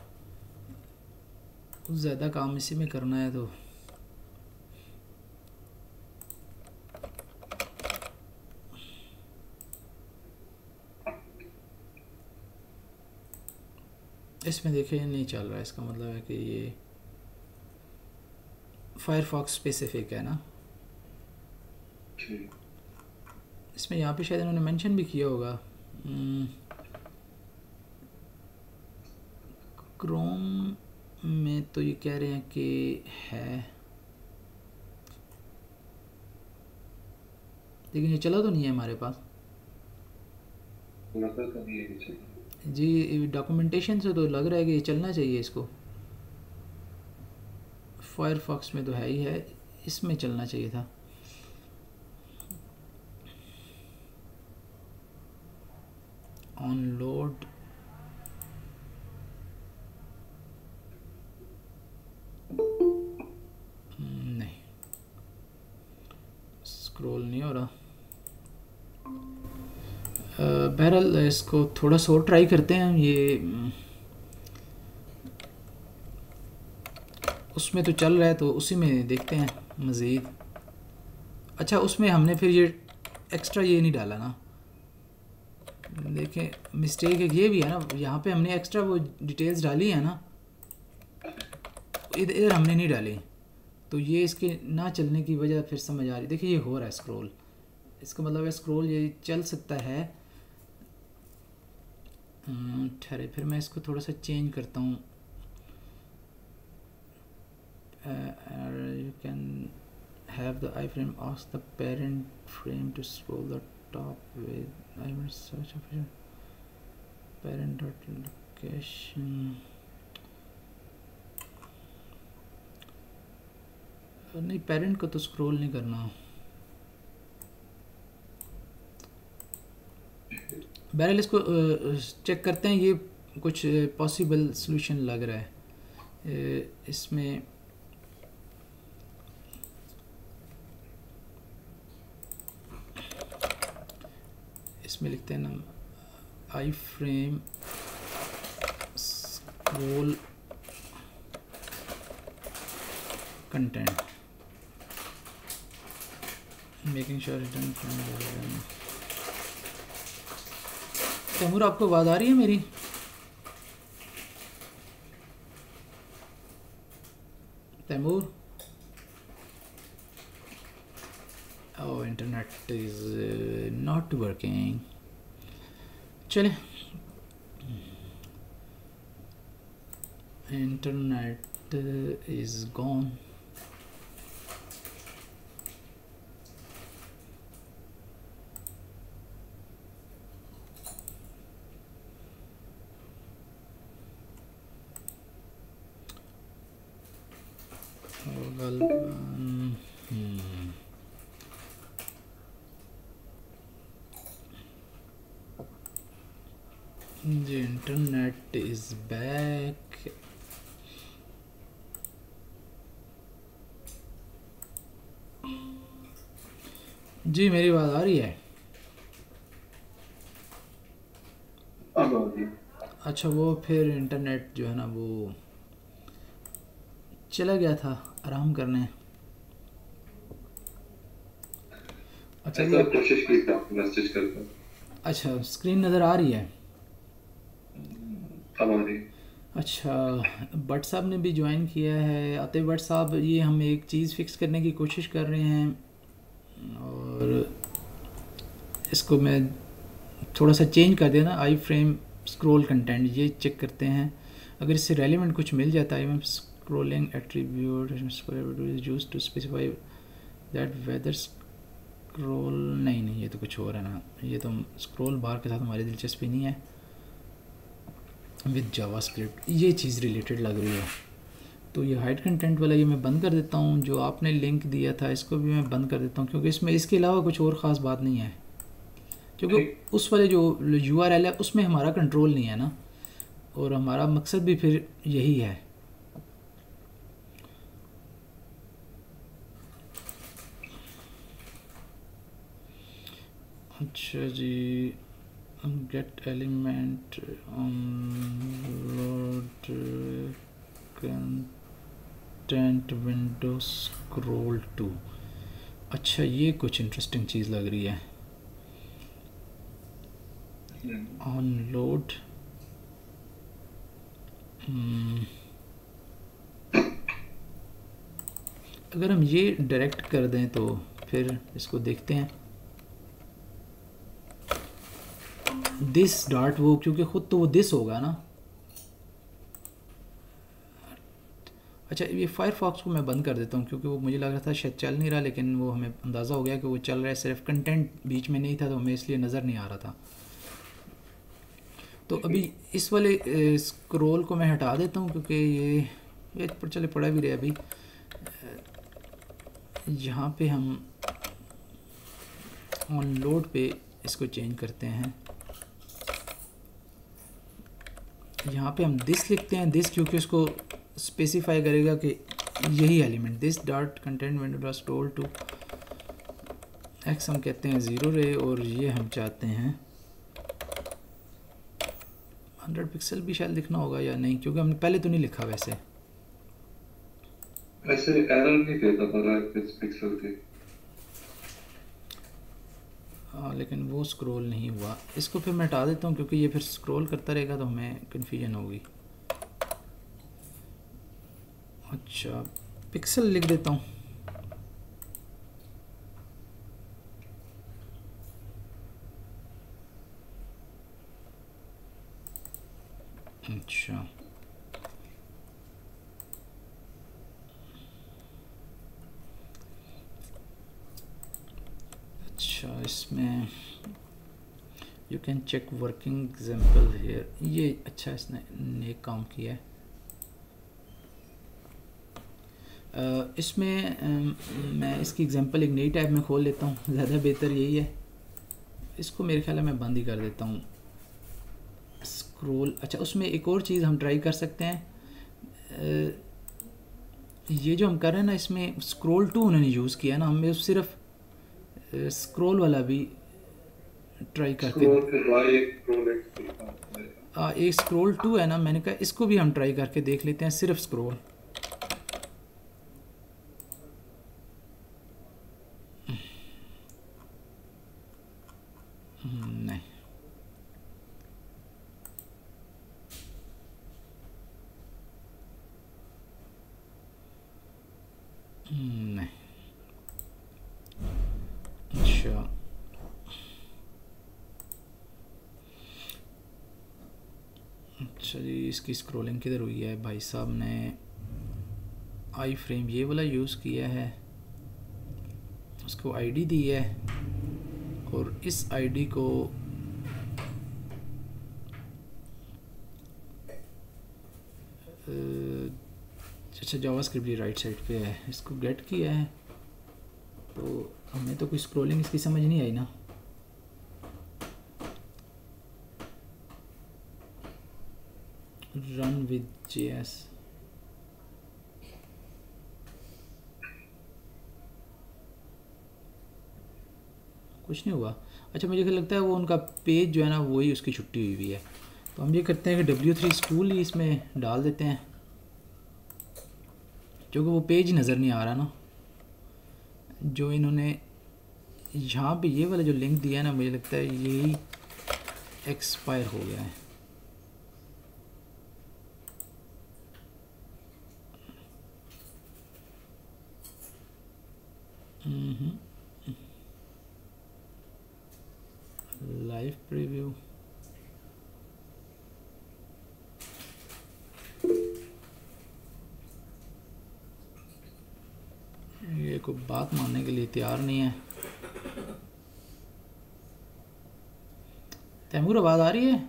कुछ ज़्यादा काम इसी में करना है। तो इसमें देखिए नहीं चल रहा है, इसका मतलब है कि ये फायरफॉक्स स्पेसिफिक है ना। इसमें यहाँ पे शायद इन्होंने मेंशन भी किया होगा। क्रोम में तो ये कह रहे हैं कि है, लेकिन ये चला तो नहीं है हमारे पास जी। डॉक्यूमेंटेशन से तो लग रहा है कि ये चलना चाहिए इसको। फायरफॉक्स में तो है ही है, इसमें चलना चाहिए था। ऑन लोड नहीं, स्क्रॉल नहीं हो रहा। बहरहाल इसको थोड़ा सा और ट्राई करते हैं। ये उसमें तो चल रहा है तो उसी में देखते हैं मज़ीद। अच्छा, उसमें हमने फिर ये एक्स्ट्रा ये नहीं डाला ना, देखें मिस्टेक एक ये भी है ना, यहाँ पे हमने एक्स्ट्रा वो डिटेल्स डाली है ना, इधर हमने नहीं डाली, तो ये इसके ना चलने की वजह फिर समझ आ रही। देखिए ये हो रहा है स्क्रॉल, इसका मतलब है स्क्रॉल ये चल सकता है। ठहरे फिर मैं इसको थोड़ा सा चेंज करता हूँ। you can have the iframe ask the parent frame to scroll the top with I will search of parent dot location। नहीं, पेरेंट को तो स्क्रॉल नहीं करना। बहरहाल इसको चेक करते हैं, ये कुछ पॉसिबल सॉल्यूशन लग रहा है इसमें। इसमें लिखते हैं ना iframe scroll content making sure return frame. Taimur आपको आवाज़ आ रही है मेरी? Taimur, oh internet is not working. चले, internet is gone. The internet is back. जी मेरी आवाज़ आ रही है? अच्छा, वो फिर इंटरनेट जो है ना वो चला गया था आराम करने। अच्छा ये कोशिश की था मैसेज करता। अच्छा, स्क्रीन नज़र आ रही है? हमारी अच्छा, भट्ट साहब ने भी ज्वाइन किया है। आतिफ भट्ट साहब, ये हम एक चीज़ फिक्स करने की कोशिश कर रहे हैं और इसको मैं थोड़ा सा चेंज कर देना। आई फ्रेम स्क्रॉल कंटेंट, ये चेक करते हैं अगर इससे रेलिवेंट कुछ मिल जाता है। Scrolling attribute is used to specify that whether scroll, नहीं ये तो कुछ और है ना। ये तो स्क्रॉल बार के साथ हमारी दिलचस्पी नहीं है। विद जावास्क्रिप्ट ये चीज़ रिलेटेड लग रही है, तो ये हाइड कंटेंट वाला ये मैं बंद कर देता हूँ। जो आपने लिंक दिया था इसको भी मैं बंद कर देता हूँ, क्योंकि इसमें इसके अलावा कुछ और ख़ास बात नहीं है। क्योंकि उस वाले जो URL है उसमें हमारा कंट्रोल नहीं है ना, और हमारा मकसद भी फिर यही है। अच्छा जी, get element onload content window scroll to. अच्छा, ये कुछ इंटरेस्टिंग चीज़ लग रही है। ऑनलोड अगर हम ये डायरेक्ट कर दें तो फिर इसको देखते हैं। दिस डॉट वो, क्योंकि ख़ुद तो वो दिस होगा ना। अच्छा, ये फायरफॉक्स को मैं बंद कर देता हूँ, क्योंकि वो मुझे लग रहा था शायद चल नहीं रहा, लेकिन वो हमें अंदाज़ा हो गया कि वो चल रहा है, सिर्फ कंटेंट बीच में नहीं था तो हमें इसलिए नज़र नहीं आ रहा था। तो अभी इस वाले स्क्रॉल को मैं हटा देता हूँ, क्योंकि ये पर चले पड़ा भी रहे। अभी यहाँ पे हम ऑन लोड पे इसको चेंज करते हैं। यहाँ पे हम दिस लिखते हैं, दिस क्योंकि उसको स्पेसिफाई करेगा कि यही element this dot content window dot scroll to X हम कहते हैं 0 रहे, और ये हम चाहते हैं 100 पिक्सल भी शायद लिखना होगा या नहीं, क्योंकि हमने पहले तो नहीं लिखा वैसे एरर नहीं देता था पिक्सल थे। हाँ, लेकिन वो स्क्रॉल नहीं हुआ। इसको फिर मैं हटा देता हूँ, क्योंकि ये फिर स्क्रॉल करता रहेगा तो हमें कन्फ्यूजन होगी। अच्छा, पिक्सल लिख देता हूँ। अच्छा, इसमें you can check working example here. ये अच्छा इसने नेक काम किया है। इसमें मैं इसकी एग्जांपल एक नई टैब में खोल लेता हूँ, ज़्यादा बेहतर यही है। इसको मेरे ख्याल है मैं बंद ही कर देता हूँ। स्क्रॉल, अच्छा उसमें एक और चीज़ हम ट्राई कर सकते हैं। ये जो हम कर रहे हैं ना, इसमें स्क्रॉल टू उन्होंने यूज़ किया है ना, हमें सिर्फ स्क्रॉल वाला भी ट्राई करके स्क्रॉल फिर राइट स्क्रॉल एक स्क्रॉल टू है ना, मैंने कहा इसको भी हम ट्राई करके देख लेते हैं, सिर्फ स्क्रॉल। नहीं, नहीं, अच्छा अच्छा जी, इसकी स्क्रॉलिंग किधर हुई है भाई साहब ने? आई फ्रेम ये वाला यूज़ किया है, उसको आईडी दी है, और इस आईडी को अच्छा जावास्क्रिप्ट की राइट साइड पे है, इसको गेट किया है। तो हमें तो कोई स्क्रॉलिंग इसकी समझ नहीं आई ना। रन विद JS, कुछ नहीं हुआ। अच्छा मुझे लगता है वो उनका पेज जो है ना, वही उसकी छुट्टी हुई है। तो हम ये करते हैं कि W3 स्कूल ही इसमें डाल देते हैं, क्योंकि वो पेज नज़र नहीं आ रहा ना जो इन्होंने यहाँ पे ये वाला जो लिंक दिया है ना, मुझे लगता है यही एक्सपायर हो गया है। लाइव प्रीव्यू, ये कोई बात मानने के लिए तैयार नहीं है। तैमूर आवाज़ आ रही है?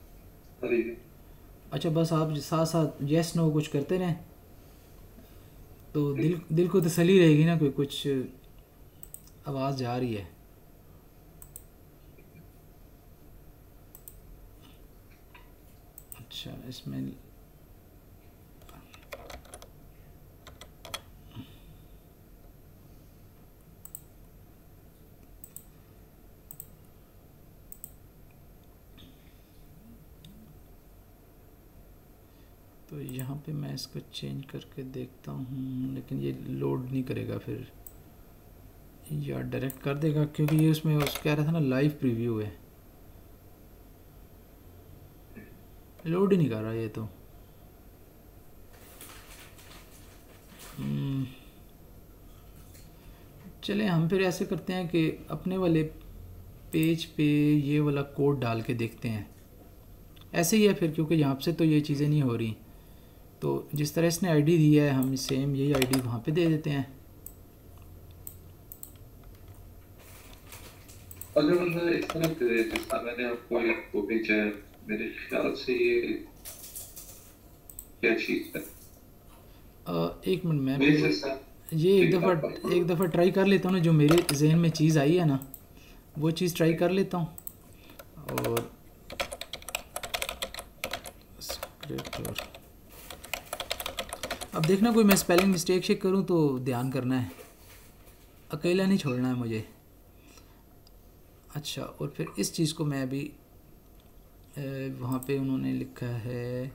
अच्छा बस आप साथ साथ यस नो कुछ करते रहें, तो दिल को तसल्ली रहेगी ना, कोई कुछ आवाज़ जा रही है। अच्छा इसमें तो यहाँ पे मैं इसको चेंज करके देखता हूँ, लेकिन ये लोड नहीं करेगा फिर, या डायरेक्ट कर देगा, क्योंकि ये उसमें उस कह रहा था ना लाइव प्रीव्यू है, लोड ही नहीं कर रहा ये तो। चलें हम फिर ऐसे करते हैं कि अपने वाले पेज पे ये वाला कोड डाल के देखते हैं। ऐसे ही है फिर, क्योंकि यहाँ से तो ये चीज़ें नहीं हो रही, तो जिस तरह इसने आईडी दी है हम सेम यही आईडी वहाँ पे दे देते हैं। अगर मैं इस तरह करे, जिस तरह मैंने आपको एक वो भेजा है, मेरे ख्याल से ये क्या चीज़ है? एक मिनट मैं मेरे साथ ये एक दफ़ा ट्राई कर लेता हूँ ना, जो मेरे जहन में चीज़ आई है ना वो चीज़ ट्राई कर लेता हूँ। और स्क्रिप्ट, अब देखना कोई मैं स्पेलिंग मिस्टेक शेक करूँ तो ध्यान करना है, अकेला नहीं छोड़ना है मुझे। अच्छा और फिर इस चीज़ को मैं अभी वहाँ पे उन्होंने लिखा है,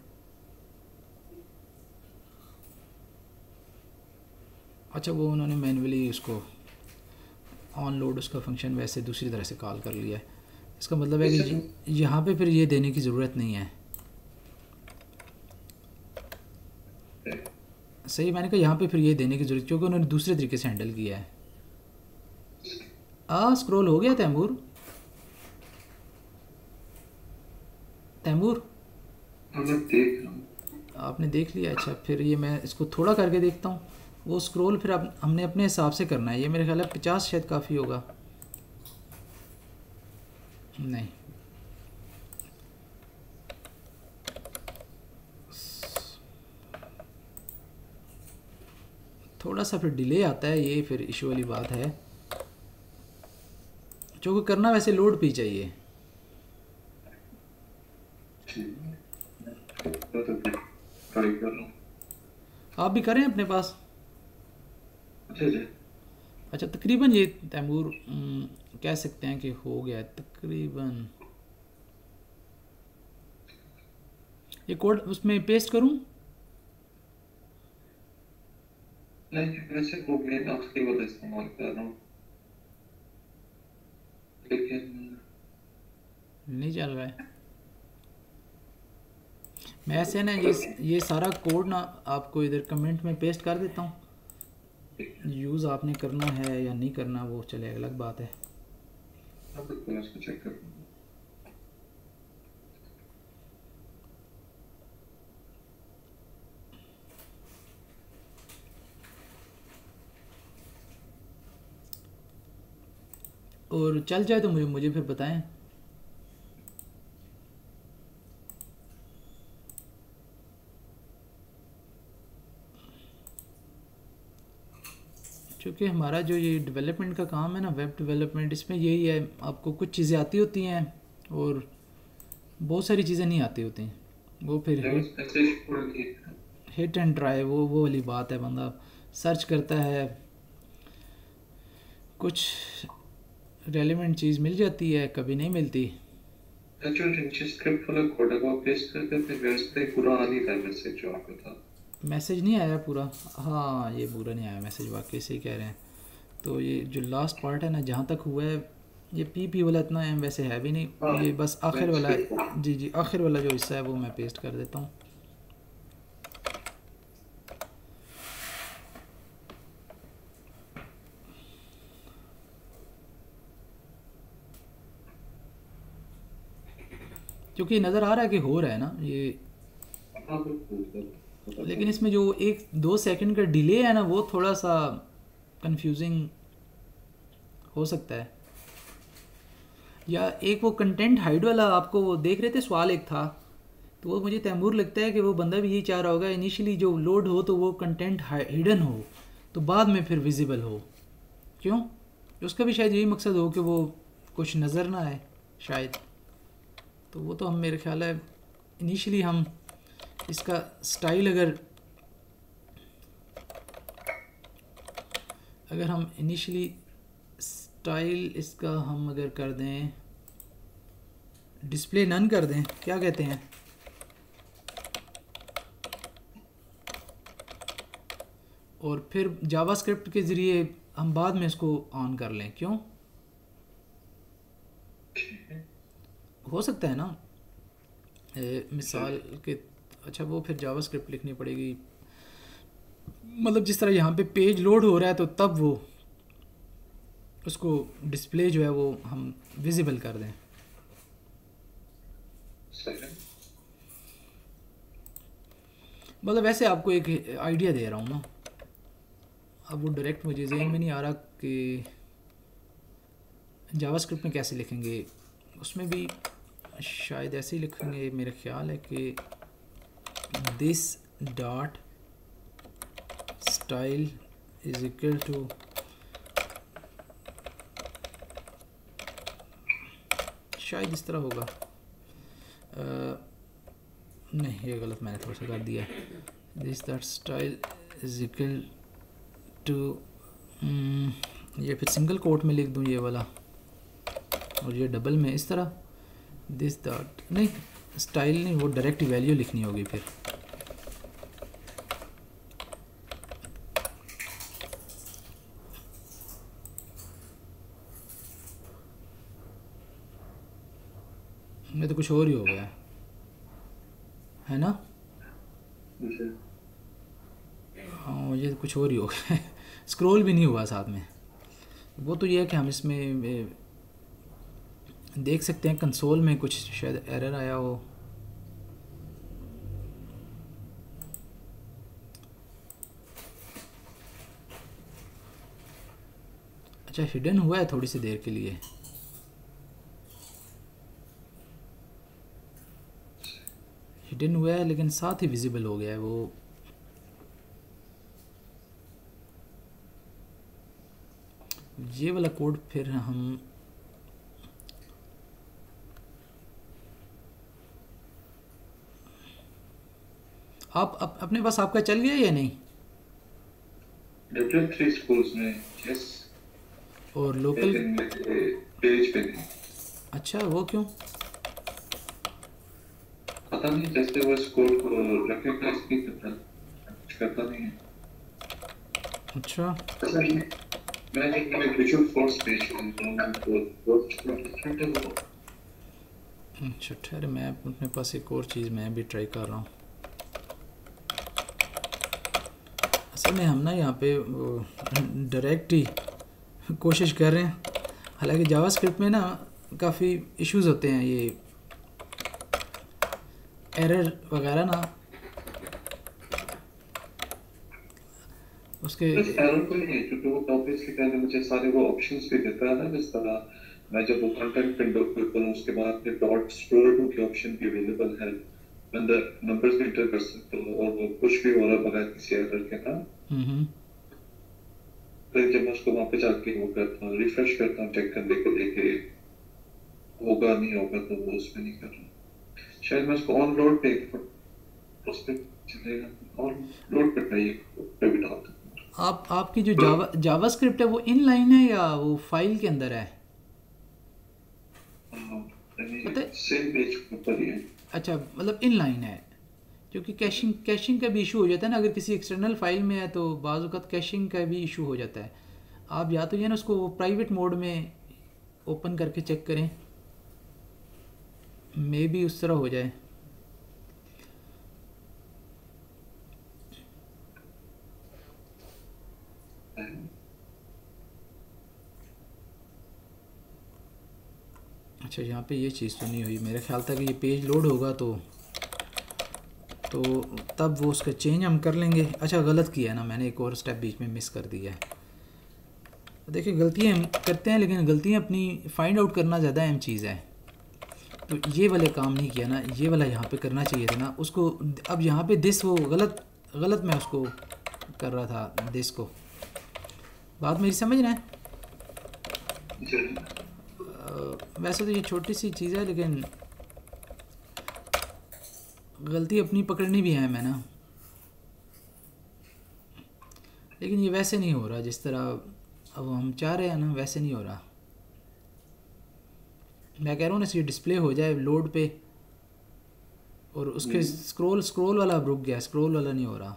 अच्छा वो उन्होंने मैन्युअली उसको ऑन लोड उसका फंक्शन वैसे दूसरी तरह से कॉल कर लिया है। इसका मतलब है कि यहाँ पे फिर ये देने की ज़रूरत नहीं है। सही, मैंने कहा यहाँ पे फिर ये देने की ज़रूरत, क्योंकि उन्होंने दूसरे तरीके से हैंडल किया है। स्क्रॉल हो गया तैमूर? तैमूर आपने देख लिया? अच्छा फिर ये मैं इसको थोड़ा करके देखता हूँ। वो स्क्रॉल फिर हमने अपने हिसाब से करना है, ये मेरे ख्याल है 50 शायद काफ़ी होगा। नहीं थोड़ा सा फिर डिले आता है, ये फिर इशू वाली बात है, जो कि करना वैसे लोड पे ही चाहिए। ठीक है, तो ट्राई कर रहा हूँ। आप भी करें अपने पास। अच्छा जी। अच्छा, तकरीबन ये तैमूर कह सकते हैं कि हो गया है तकरीबन। ये कोड उसमें पेस्ट करूं? नहीं, वैसे वो मैं आपकी वाला इस्तेमाल कर रहा हूँ, लेकिन नहीं चल रहा है। मैं ऐसे ना ये सारा कोड ना आपको इधर कमेंट में पेस्ट कर देता हूँ। यूज़ आपने करना है या नहीं करना वो चले अलग बात है। अब बिल्कुल इसको चेक कर। और चल जाए तो मुझे फिर बताएं। क्योंकि हमारा जो ये डेवलपमेंट का काम है ना, वेब डेवलपमेंट, इसमें यही है, आपको कुछ चीज़ें आती होती हैं और बहुत सारी चीज़ें नहीं आती होती हैं। वो फिर हिट एंड ट्राई, वो वाली बात है। बंदा सर्च करता है, कुछ रेलेवेंट चीज़ मिल जाती है, कभी नहीं मिलती। एक्चुअली नीचे स्क्रिप्ट वाला कोड है, वो पेस्ट करके फिर वेबसाइट पे पूरा आ नहीं था मैसेज जो आपको था। मैसेज नहीं आया पूरा? हाँ, ये पूरा नहीं आया मैसेज, वाकई सही कह रहे हैं। तो ये जो लास्ट पार्ट है ना, जहाँ तक हुआ है, ये पी वाला इतना है वैसे है भी नहीं, हाँ, ये बस आखिर वाला स्क्रिप्ट है। जी जी, आखिर वाला जो हिस्सा है वो मैं पेस्ट कर देता हूँ। क्योंकि नज़र आ रहा है कि हो रहा है ना ये, हाँ बिल्कुल। लेकिन इसमें जो 1-2 सेकंड का डिले है ना, वो थोड़ा सा कंफ्यूजिंग हो सकता है। या एक वो कंटेंट हाइड वाला आपको वो देख रहे थे, सवाल एक था, तो वो मुझे तैमूर लगता है कि वो बंदा भी यही चाह रहा होगा, इनिशियली जो लोड हो तो वो कंटेंट हिडन हो, तो बाद में फिर विजिबल हो। क्यों? उसका भी शायद यही मकसद हो कि वो कुछ नज़र ना आए शायद। तो वो तो हम, मेरे ख्याल है इनिशियली हम इसका स्टाइल अगर हम इनिशियली स्टाइल इसका हम अगर कर दें, डिस्प्ले नन कर दें, क्या कहते हैं, और फिर जावास्क्रिप्ट के ज़रिए हम बाद में इसको ऑन कर लें। क्यों? हो सकता है ना। मिसाल के, अच्छा वो फिर जावास्क्रिप्ट लिखनी पड़ेगी, मतलब जिस तरह यहाँ पे पेज लोड हो रहा है तो तब वो उसको डिस्प्ले जो है वो हम विजिबल कर दें। मतलब वैसे आपको एक आइडिया दे रहा हूँ ना, अब वो डायरेक्ट मुझे जहन में नहीं आ रहा कि जावास्क्रिप्ट में कैसे लिखेंगे। उसमें भी शायद ऐसे ही लिखेंगे, मेरा ख्याल है कि this dot style is equal to, शायद इस तरह होगा। नहीं, ये गलत मैंने थोड़ा सा कर दिया। This dot style is equal to, ये फिर सिंगल कोट में लिख दूँ ये वाला, और ये डबल में इस तरह, दिस डॉट, नहीं स्टाइल नहीं, वो डायरेक्ट वैल्यू लिखनी होगी फिर। मैं तो कुछ और ही हो गया है ना। हाँ, ये कुछ और ही हो गया स्क्रॉल भी नहीं हुआ साथ में। वो तो ये है कि हम इसमें देख सकते हैं कंसोल में कुछ शायद एरर आया हो। अच्छा, हिडन हुआ है थोड़ी सी देर के लिए, हिडन हुआ है लेकिन साथ ही विजिबल हो गया है वो। ये वाला कोड फिर हम अपने पास आपका चल गया या नहीं? W3 स्कूल्स में यस, और लोकल? लेकिन मेरे पेज पे नहीं। अच्छा, वो क्यों? पता नहीं, जैसे वो स्कूल को रिकॉग्नाइज नहीं करता, कुछ करता नहीं है। अच्छा, अच्छा, मैं एक विजुअल फोर्स पेज करता हूँ तो वो डिफरेंट है वो। अच्छा ठहर, मैं अपने पास एक और चीज़ मैं भी ट्राई कर रहा हूँ। असल में हम ना यहाँ पे डायरेक्ट ही कोशिश कर रहे हैं, हालांकि जावास्क्रिप्ट में ना काफ़ी इश्यूज होते हैं, ये एरर वगैरह ना उसके। बस एरर कोई नहीं है, क्योंकि वो ऑब्वियसली पहले मुझे सारे वो ऑप्शंस भी देता है ना, जिस तरह मैं जब वो कंटेंट विंडो खोलता हूँ उसके बाद फिर डॉट स्क्रोल टू की ऑप्शन भी अवेलेबल है, अंदर नंबर्स भी एंटर कर सकते हो और वो कुछ भी हो रहा बगैर किसी एरर के ना। फिर जब मैं उसको वहाँ पे जाके वो करता हूँ, रिफ्रेश करता हूँ चेक करने के लिए कि होगा नहीं होगा, तो वो उसमें नहीं कर रहा। शायद मैं उसको ऑन लोड पे उस पे चलेगा, ऑन लोड पे ट्राई पे भी डाल दूँ। आपकी जो जावास्क्रिप्ट है वो इनलाइन है या वो फाइल के अंदर है? पता है? सेम पेज के ऊपर ही है। अच्छा, मतलब इनलाइन है, क्योंकि कैशिंग का भी इशू हो जाता है ना, अगर किसी एक्सटर्नल फाइल में है तो बाज़ वक़्त कैशिंग का भी इशू हो जाता है। आप या तो ये ना उसको प्राइवेट मोड में ओपन करके चेक करें, मे भी उस तरह हो जाए। अच्छा, यहाँ पे ये चीज़ तो नहीं हुई, मेरा ख्याल था कि ये पेज लोड होगा तो तब वो उसका चेंज हम कर लेंगे। अच्छा, गलत किया ना मैंने, एक और स्टेप बीच में मिस कर दिया है। देखिए, गलतियाँ हम करते हैं, लेकिन गलतियाँ अपनी फाइंड आउट करना ज़्यादा अहम चीज़ है। तो ये वाले काम नहीं किया ना, ये वाला यहाँ पे करना चाहिए था ना उसको। अब यहाँ पे दिस वो गलत मैं उसको कर रहा था, दिस को। बात मेरी समझ रहे हैं? वैसे तो ये छोटी सी चीज़ है, लेकिन गलती अपनी पकड़नी भी है मैं ना। लेकिन ये वैसे नहीं हो रहा जिस तरह अब हम चाह रहे हैं ना, वैसे नहीं हो रहा। मैं कह रहा हूँ ना, ये डिस्प्ले हो जाए लोड पे, और उसके स्क्रॉल वाला अब रुक गया, स्क्रॉल वाला नहीं हो रहा।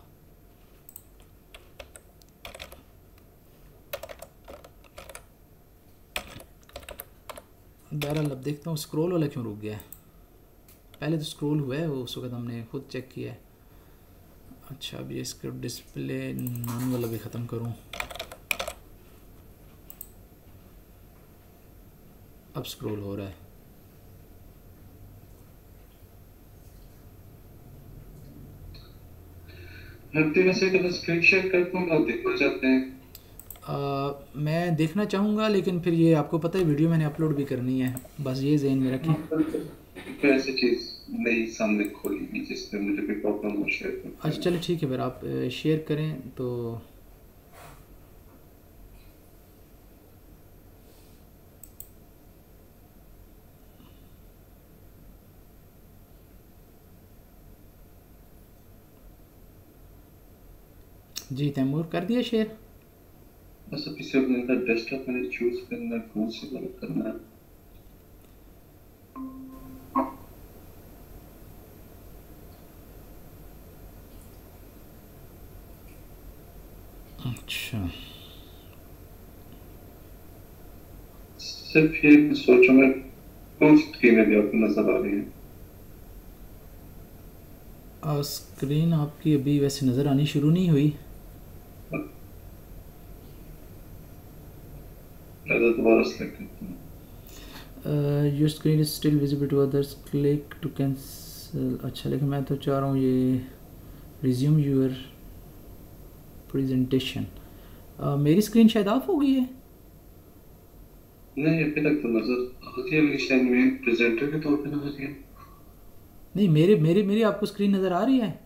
बहरहाल अब देखता हूँ स्क्रॉल वाला क्यों रुक गया है। पहले तो स्क्रॉल हुआ है वो, उस वक्त हमने खुद चेक किया है। अच्छा, अब ये इसका डिस्प्ले नॉन वाला भी ख़त्म करूँ। अब स्क्रॉल हो रहा है। वैसे तो स्क्रीन शेयर करता हूँ, आप देखना चाहते हैं? मैं देखना चाहूँगा, लेकिन फिर ये आपको पता है वीडियो मैंने अपलोड भी करनी है, बस ये जहन में रखें। तो ऐसी चीज़ नई सामने खोली हुई जिसमें मुझे भी प्रॉब्लम हो शेयर करना। अच्छा चलो ठीक है, फिर आप शेयर करें तो। जी तैमूर, कर दिया शेयर? बस अभी से अपने डेस्कटॉप मैंने चूज करना है, कौन सी वाला करना है। अच्छा, सिर्फ ये सोचो मैं कौन सी स्क्रीन भी आपको नजर आ रही है। स्क्रीन आपकी अभी वैसे नज़र आनी शुरू नहीं हुई। दोबारा सेलेक्ट करता हूँ। Your screen is still visible to others, click to cancel. अच्छा, लेकिन मैं तो चाह रहा हूँ ये रिज्यूम यूर प्रेजेंटेशन। मेरी स्क्रीन शायद ऑफ हो गई है। नहीं, अभी तक तो नजर आ रही है, लेकिन मेन प्रेजेंटर के तौर पे नजर आ रही है। नहीं, मेरी आपको स्क्रीन नज़र आ रही है,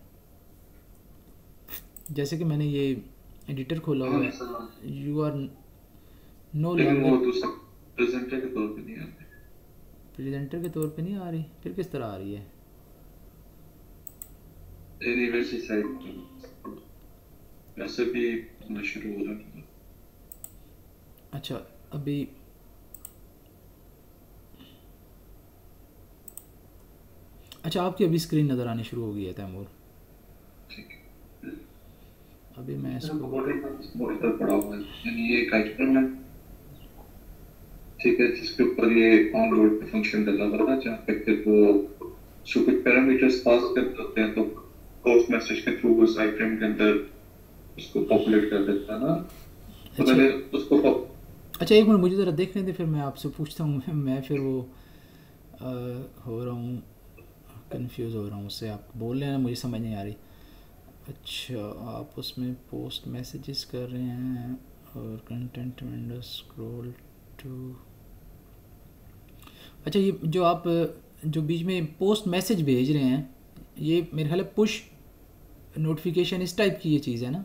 जैसे कि मैंने ये एडिटर खोला हुआ है। यू आर नो लेकिन वो लॉन्गर दूसरा प्रेजेंटर के तौर पे नहीं आते। प्रेजेंटर के तौर पे नहीं आ रही, फिर किस तरह आ रही है? यूनिवर्सिटी साइड वैसे भी होना शुरू हो रहा है। अच्छा अभी अच्छा आपकी अभी स्क्रीन नज़र आनी शुरू हो गई है तैमूर। ठीक है, अभी मैं मेरा इसको मॉनिटर पड़ा हुआ है, यानी ये एक आइटम है, ठीक है, जिसके ऊपर ये ऑन लोड फंक्शन डला हुआ है, जहाँ पे फिर वो उसको कुछ पैरामीटर्स पास कर देते हैं, तो पोस्ट मैसेज के थ्रू उस आइटम के अंदर उसको पॉपुलेट कर देता है ना। तो अच्छा मैंने उसको अच्छा एक मिनट मुझे ज़रा देखने दे, फिर मैं आपसे पूछता हूँ। मैं फिर वो हो रहा हूँ, कंफ्यूज हो रहा हूँ उससे। आप बोल रहे हैं ना, मुझे समझ नहीं आ रही। अच्छा आप उसमें पोस्ट मैसेजेस कर रहे हैं और कंटेंट विंडो स्क्रॉल टू। अच्छा ये जो आप जो बीच में पोस्ट मैसेज भेज रहे हैं, ये मेरे ख्याल है पुश नोटिफिकेशन इस टाइप की ये चीज़ है ना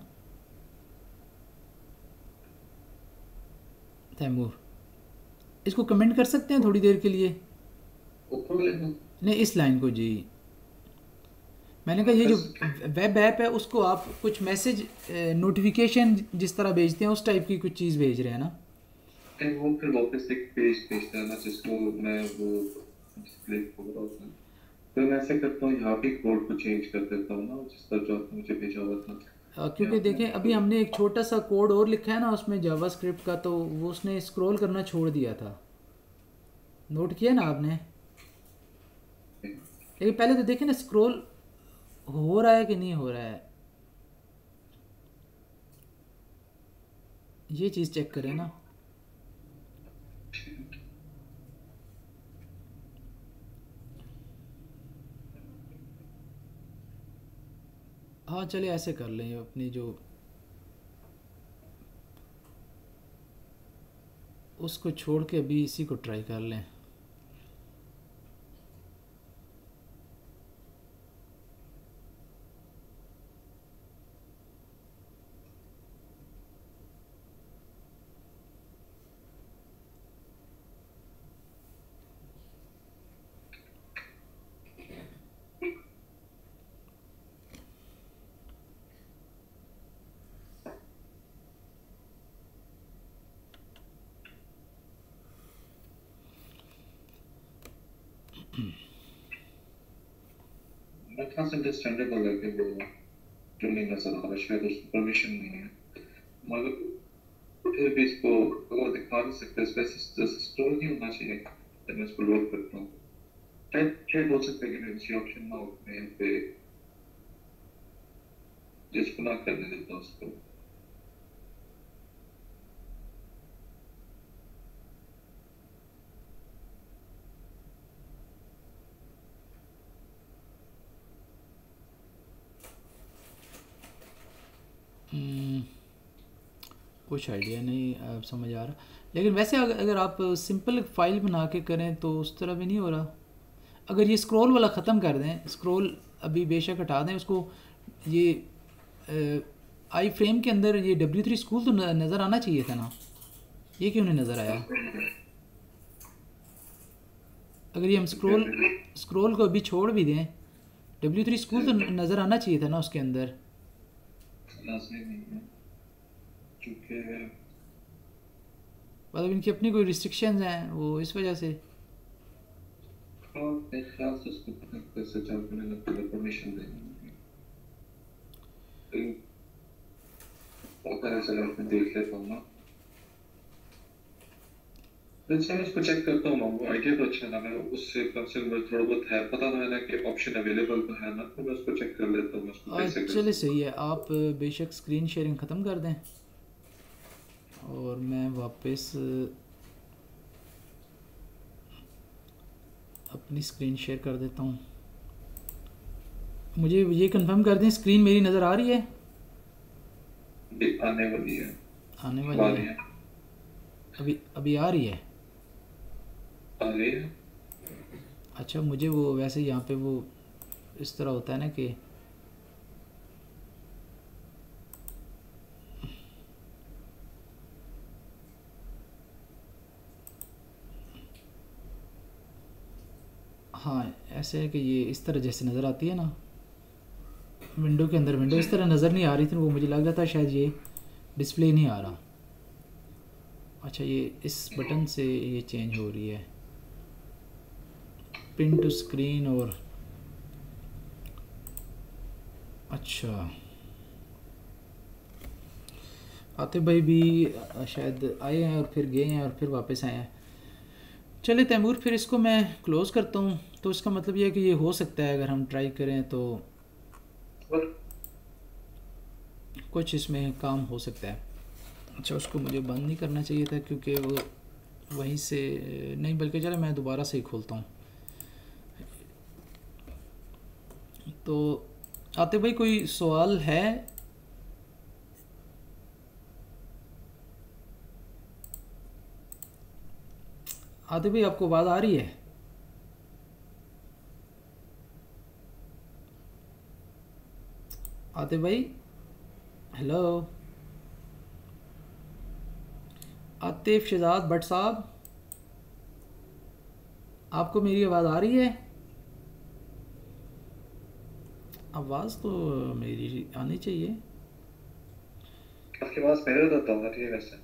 तैमूर? इसको कमेंट कर सकते हैं थोड़ी देर के लिए? ऊपर लेना नहीं इस लाइन को जी। मैंने कहा ये कर जो सकते वेब ऐप है उसको आप कुछ मैसेज नोटिफिकेशन जिस तरह भेजते हैं उस टाइप की कुछ चीज़ भेज रहे हैं ना? हैं, वो फिर वापस एक पेज भेजता है ना, जिसको मैं वो डिस्प्ले हो रहा होता है। तो मैं ऐसे करता हूँ, यहाँ भी कोड को चेंज कर देता हूँ ना, जिस तरह जो आपने मुझे भेजा हुआ था। यहाँ क्योंकि पे देखें मैंने अभी कोई हमने एक छोटा सा कोड और लिखा है ना उसमें जावास्क्रिप्ट का, तो वो उसने स्क्रॉल करना छोड़ दिया था। नोट किया ना आपने? लेकिन पहले तो देखें ना स्क्रॉल हो रहा है कि नहीं हो रहा है, ये चीज़ चेक करें ना। हाँ चलिए ऐसे कर लें, अपनी जो उसको छोड़ के अभी इसी को ट्राई कर लें। मेरे ख्याल से अंडरस्टैंडेबल है कि वो जो नहीं नजर आ रहा, शायद उसको परमिशन नहीं है, मगर फिर भी इसको अगर दिखा नहीं सकते, जैसे स्टोर नहीं होना चाहिए, जब मैं इसको लोड करता हूँ। शायद शायद हो सकता है कि मेरे ऑप्शन ना हो, मैं यहाँ पे जिसको ना करने देता हूँ उसको। कुछ आइडिया नहीं समझ आ रहा। लेकिन वैसे अगर आप सिंपल फाइल बना के करें तो उस तरह भी नहीं हो रहा। अगर ये स्क्रॉल वाला ख़त्म कर दें, स्क्रॉल अभी बेशक हटा दें उसको, ये आई फ्रेम के अंदर ये W3 स्कूल तो नज़र आना चाहिए था ना, ये क्यों नहीं नज़र आया? अगर ये हम स्क्रॉल स्क्रॉल को अभी छोड़ भी दें, W3 स्कूल तो नज़र आना चाहिए था ना उसके अंदर। लाजमी नहीं है, क्योंकि मतलब इनकी अपनी कोई रिस्ट्रिक्शंस हैं वो इस वजह से। हाँ, मेरे ख्याल से उसको कैसे चालू करने लगता है, परमिशन देनी होगी। अगर ऐसा मैं देख लेता हूँ ना, वैसे मैं इसको चेक करता हूँ ना, वो आइडिया तो अच्छा लगा, उससे कम से कम थोड़ा बहुत है पता तो है ना कि ऑप्शन अवेलेबल तो है ना, तो मैं उसको चेक कर लेता हूँ, मैं उसको कैसे कर चले सकता सही है, आप बेशक स्क्रीन शेयरिंग ख़त्म कर दें और मैं वापस अपनी स्क्रीन शेयर कर देता हूँ। मुझे ये कंफर्म कर दें स्क्रीन मेरी नज़र आ रही है? हूँ। आने वाली है, आने आ वाली रही है? है, अभी अभी आ रही है? आ रही है। अच्छा मुझे वो वैसे यहाँ पे वो इस तरह होता है ना कि हाँ ऐसे है कि ये इस तरह जैसे नज़र आती है ना विंडो के अंदर, विंडो इस तरह नज़र नहीं आ रही थी, वो मुझे लग रहा था शायद ये डिस्प्ले नहीं आ रहा। अच्छा ये इस बटन से ये चेंज हो रही है, पिन टू स्क्रीन। और अच्छा आते भाई भी शायद आए हैं और फिर गए हैं और फिर वापस आए हैं। चले तैमूर, फिर इसको मैं क्लोज़ करता हूँ। तो इसका मतलब ये है कि ये हो सकता है अगर हम ट्राई करें तो कुछ इसमें काम हो सकता है। अच्छा उसको मुझे बंद नहीं करना चाहिए था क्योंकि वो वहीं से नहीं, बल्कि चलो मैं दोबारा से ही खोलता हूँ। तो आते भाई कोई सवाल है? आते भाई आपको आवाज़ आ रही है? आते भाई हेलो, आतिफ शहजाद भट्ट साहब, आपको मेरी आवाज़ आ रही है? आवाज़ तो मेरी आनी चाहिए। आपकी आवाज़ मेरे उधर तो आ रही है वैसे।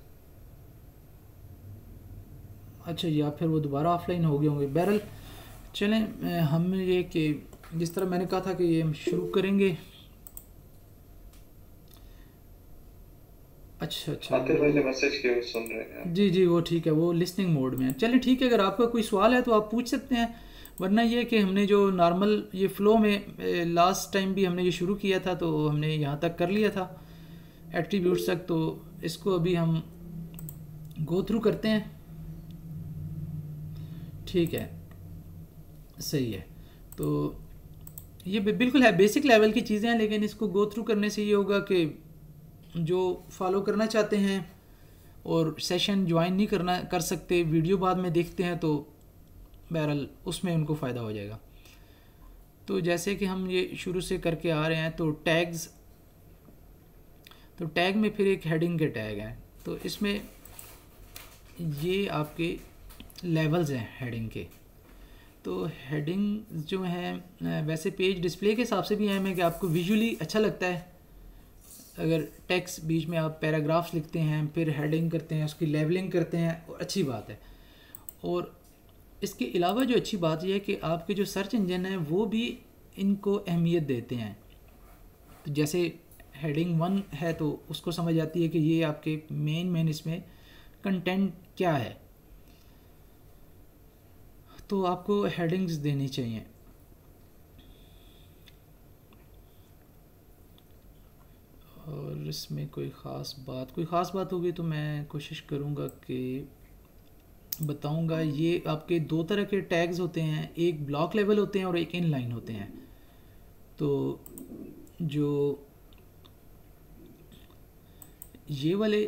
अच्छा या फिर वो दोबारा ऑफलाइन हो गए होंगे। बहरहाल चलें, हम ये कि जिस तरह मैंने कहा था कि ये हम शुरू करेंगे। अच्छा अच्छा आतिफ भाई ने मैसेज किया, वो सुन रहे हैं। जी जी वो ठीक है, वो लिसनिंग मोड में है। चलिए ठीक है, अगर आपका कोई सवाल है तो आप पूछ सकते हैं, वरना ये कि हमने जो नॉर्मल ये फ़्लो में लास्ट टाइम भी हमने ये शुरू किया था तो हमने यहाँ तक कर लिया था एट्रीब्यूट्स तक, तो इसको अभी हम गो थ्रू करते हैं। ठीक है सही है। तो ये बिल्कुल है बेसिक लेवल की चीज़ें हैं, लेकिन इसको गो थ्रू करने से ये होगा कि जो फॉलो करना चाहते हैं और सेशन ज्वाइन नहीं कर सकते, वीडियो बाद में देखते हैं, तो बहरहाल उसमें उनको फ़ायदा हो जाएगा। तो जैसे कि हम ये शुरू से करके आ रहे हैं, तो टैग्स, तो टैग में फिर एक हेडिंग के टैग हैं। तो इसमें ये आपके लेवल्स हैं हेडिंग के। तो हेडिंग जो हैं वैसे पेज डिस्प्ले के हिसाब से भी अहम है कि आपको विजुअली अच्छा लगता है। अगर टेक्स्ट बीच में आप पैराग्राफ्स लिखते हैं फिर हेडिंग करते हैं, उसकी लेवलिंग करते हैं, और अच्छी बात है। और इसके अलावा जो अच्छी बात यह है कि आपके जो सर्च इंजन है वो भी इनको अहमियत देते हैं। तो जैसे हेडिंग 1 है तो उसको समझ आती है कि ये आपके मेन इसमें कंटेंट क्या है, तो आपको हेडिंग्स देनी चाहिए। और इसमें कोई ख़ास बात होगी तो मैं कोशिश करूँगा कि बताऊँगा। ये आपके दो तरह के टैग्स होते हैं, एक ब्लॉक लेवल होते हैं और एक इनलाइन होते हैं। तो जो ये वाले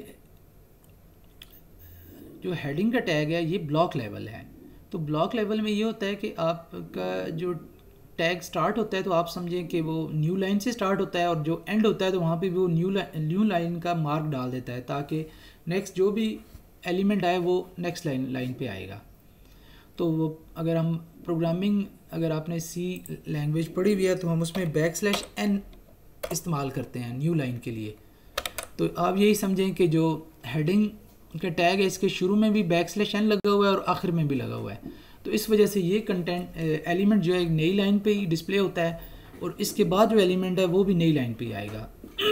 जो हेडिंग का टैग है ये ब्लॉक लेवल है। तो ब्लॉक लेवल में ये होता है कि आपका जो टैग स्टार्ट होता है तो आप समझें कि वो न्यू लाइन से स्टार्ट होता है, और जो एंड होता है तो वहाँ पे वो न्यू लाइन का मार्क डाल देता है, ताकि नेक्स्ट जो भी एलिमेंट आए वो नेक्स्ट लाइन पे आएगा। तो वो अगर हम प्रोग्रामिंग, अगर आपने सी लैंग्वेज पढ़ी हुई है तो हम उसमें \n इस्तेमाल करते हैं न्यू लाइन के लिए। तो आप यही समझें कि जो हेडिंग का टैग है इसके शुरू में भी \n लगा हुआ है और आखिर में भी लगा हुआ है। तो इस वजह से ये कंटेंट एलिमेंट जो है एक नई लाइन पे ही डिस्प्ले होता है, और इसके बाद जो एलिमेंट है वो भी नई लाइन पे ही आएगा।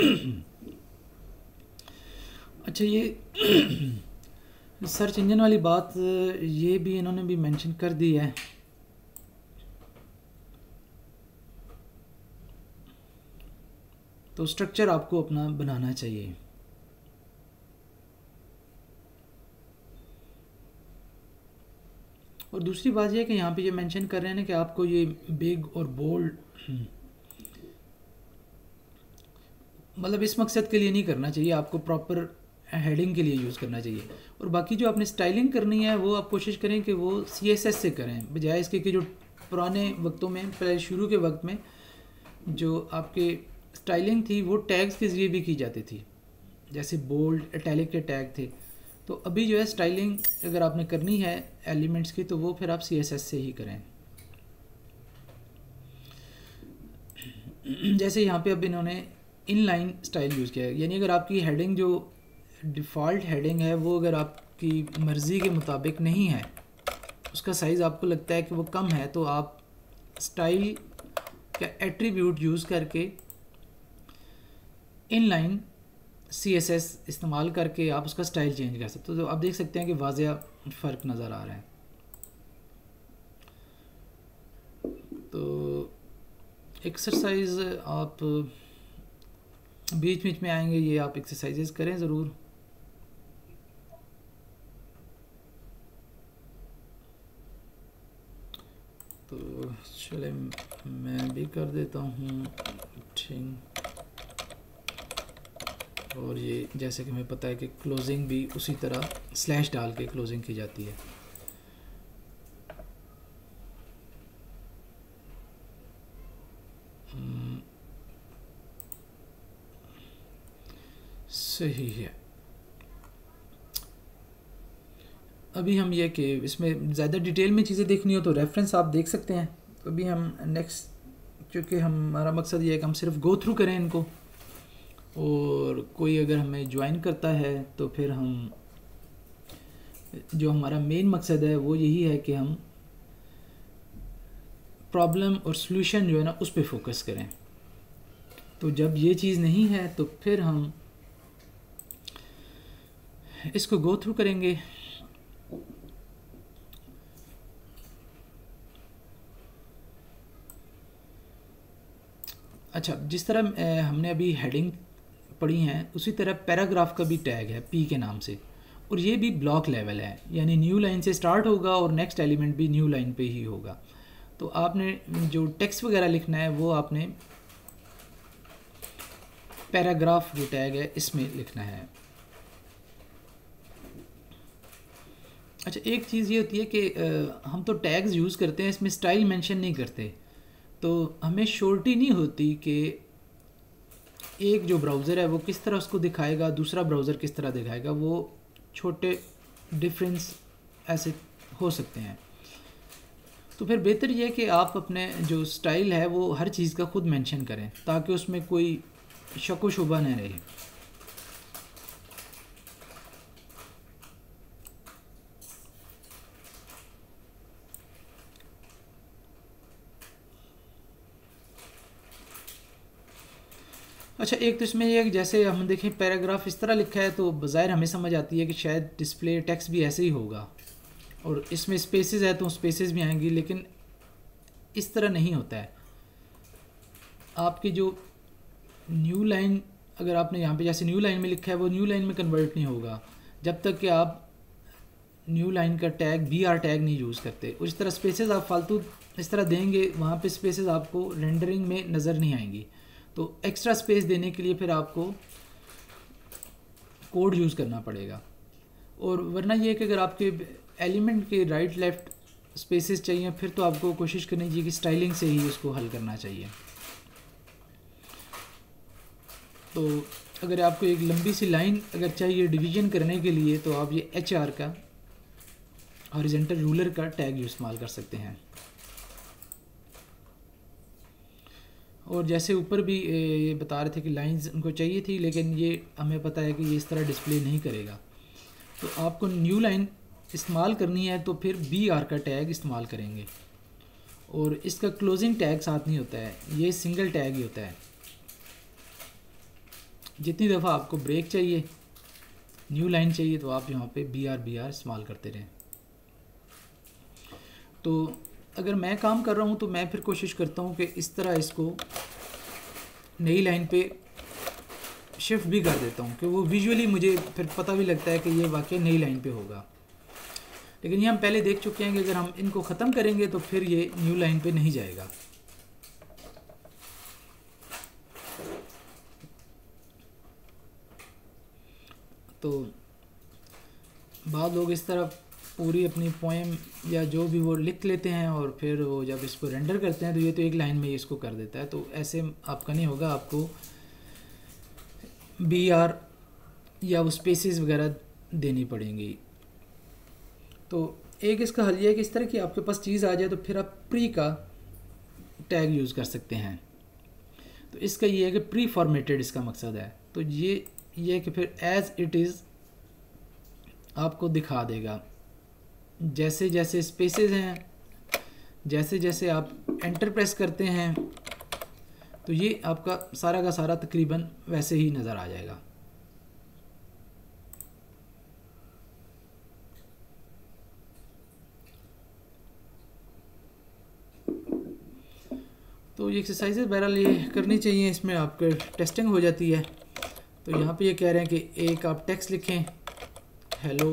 अच्छा ये सर्च इंजन वाली बात ये भी इन्होंने भी मेंशन कर दी है। तो स्ट्रक्चर आपको अपना बनाना चाहिए। और दूसरी बात यह कि यहाँ पे ये मेंशन कर रहे हैं ना कि आपको ये बिग और बोल्ड मतलब इस मकसद के लिए नहीं करना चाहिए, आपको प्रॉपर हेडिंग के लिए यूज़ करना चाहिए। और बाकी जो आपने स्टाइलिंग करनी है वो आप कोशिश करें कि वो CSS से करें, बजाय इसके कि जो पुराने वक्तों में, पहले शुरू के वक्त में जो आपके स्टाइलिंग थी वो टैग्स के ज़रिए भी की जाती थी, जैसे बोल्ड इटैलिक के टैग थे। तो अभी जो है स्टाइलिंग अगर आपने करनी है एलिमेंट्स की तो वो फिर आप CSS से ही करें। जैसे यहाँ पे अब इन्होंने इनलाइन स्टाइल यूज़ किया है, यानी अगर आपकी हेडिंग जो डिफ़ॉल्ट हेडिंग है वो अगर आपकी मर्ज़ी के मुताबिक नहीं है, उसका साइज़ आपको लगता है कि वो कम है, तो आप स्टाइल का एट्रीब्यूट यूज़ करके इनलाइन CSS इस्तेमाल करके आप उसका स्टाइल चेंज कर सकते हो। तो आप देख सकते हैं कि वाज़िया फ़र्क नज़र आ रहा है। तो एक्सरसाइज आप बीच बीच में आएंगे, ये आप एक्सरसाइजेस करें ज़रूर। तो चले मैं भी कर देता हूँ ठीक। और ये जैसे कि हमें पता है कि क्लोजिंग भी उसी तरह स्लैश डाल के क्लोजिंग की जाती है। सही है। अभी हम ये कि इसमें ज़्यादा डिटेल में चीज़ें देखनी हो तो रेफरेंस आप देख सकते हैं। तो अभी हम नेक्स्ट, क्योंकि हमारा मकसद ये है कि हम सिर्फ गो थ्रू करें इनको, और कोई अगर हमें ज्वाइन करता है तो फिर हम, जो हमारा मेन मकसद है वो यही है कि हम प्रॉब्लम और सॉल्यूशन जो है ना उस पर फोकस करें। तो जब ये चीज़ नहीं है तो फिर हम इसको गो थ्रू करेंगे। अच्छा, जिस तरह हमने अभी हेडिंग पढ़ी हैं उसी तरह पैराग्राफ का भी टैग है पी के नाम से, और ये भी ब्लॉक लेवल है, यानी न्यू लाइन से स्टार्ट होगा और नेक्स्ट एलिमेंट भी न्यू लाइन पे ही होगा। तो आपने जो टेक्स्ट वगैरह लिखना है वो आपने पैराग्राफ जो टैग है इसमें लिखना है। अच्छा, एक चीज़ ये होती है कि हम तो टैग्स यूज़ करते हैं, इसमें स्टाइल मेंशन नहीं करते, तो हमें श्योरिटी नहीं होती कि एक जो ब्राउज़र है वो किस तरह उसको दिखाएगा, दूसरा ब्राउज़र किस तरह दिखाएगा। वो छोटे डिफरेंस ऐसे हो सकते हैं। तो फिर बेहतर ये है कि आप अपने जो स्टाइल है वो हर चीज़ का खुद मेंशन करें ताकि उसमें कोई शक व शुबा न रहे। अच्छा, एक तो इसमें यह जैसे हम देखें पैराग्राफ इस तरह लिखा है तो बज़ाहिर हमें समझ आती है कि शायद डिस्प्ले टेक्स्ट भी ऐसे ही होगा, और इसमें स्पेसेस है तो स्पेसेस भी आएंगी, लेकिन इस तरह नहीं होता है। आपकी जो न्यू लाइन, अगर आपने यहाँ पे जैसे न्यू लाइन में लिखा है वो न्यू लाइन में कन्वर्ट नहीं होगा जब तक कि आप न्यू लाइन का टैग BR टैग नहीं यूज़ करते। उस तरह स्पेसेस आप फालतू इस तरह देंगे, वहाँ पे स्पेसेस आपको रेंडरिंग में नज़र नहीं आएंगी। तो एक्स्ट्रा स्पेस देने के लिए फिर आपको कोड यूज़ करना पड़ेगा, और वरना ये कि अगर आपके एलिमेंट के राइट लेफ़्ट स्पेसेस चाहिए फिर तो आपको कोशिश करनी चाहिए कि स्टाइलिंग से ही उसको हल करना चाहिए। तो अगर आपको एक लंबी सी लाइन अगर चाहिए डिवीज़न करने के लिए तो आप ये HR का हॉरिजॉन्टल रूलर का टैग इस्तेमाल कर सकते हैं। और जैसे ऊपर भी ये बता रहे थे कि लाइंस उनको चाहिए थी, लेकिन ये हमें पता है कि ये इस तरह डिस्प्ले नहीं करेगा। तो आपको न्यू लाइन इस्तेमाल करनी है तो फिर BR का टैग इस्तेमाल करेंगे, और इसका क्लोजिंग टैग साथ नहीं होता है, ये सिंगल टैग ही होता है। जितनी दफ़ा आपको ब्रेक चाहिए, न्यू लाइन चाहिए, तो आप यहाँ पे BR इस्तेमाल करते रहें। तो अगर मैं काम कर रहा हूँ तो मैं फिर कोशिश करता हूँ कि इस तरह इसको नई लाइन पे शिफ्ट भी कर देता हूँ कि वो विजुअली मुझे फिर पता भी लगता है कि ये वाकई नई लाइन पे होगा। लेकिन ये हम पहले देख चुके हैं कि अगर हम इनको ख़त्म करेंगे तो फिर ये न्यू लाइन पे नहीं जाएगा। तो बाद लोग इस तरह पूरी अपनी पोएम या जो भी वो लिख लेते हैं और फिर वो जब इसको रेंडर करते हैं तो ये तो एक लाइन में ही इसको कर देता है। तो ऐसे आपका नहीं होगा, आपको BR या वो स्पेसेस वगैरह देनी पड़ेंगी। तो एक इसका हल ये है कि इस तरह की आपके पास चीज़ आ जाए तो फिर आप प्री का टैग यूज़ कर सकते हैं। तो इसका ये है कि प्री फॉर्मेटेड इसका मकसद है। तो ये है कि फिर एज इट इज़ आपको दिखा देगा। जैसे जैसे स्पेसेस हैं, जैसे जैसे आप एंटर प्रेस करते हैं, तो ये आपका सारा का सारा तकरीबन वैसे ही नज़र आ जाएगा। तो ये एक्सरसाइजेज बहरहाल ये करनी चाहिए, इसमें आपके टेस्टिंग हो जाती है। तो यहाँ पे ये कह रहे हैं कि एक आप टेक्स्ट लिखें, हेलो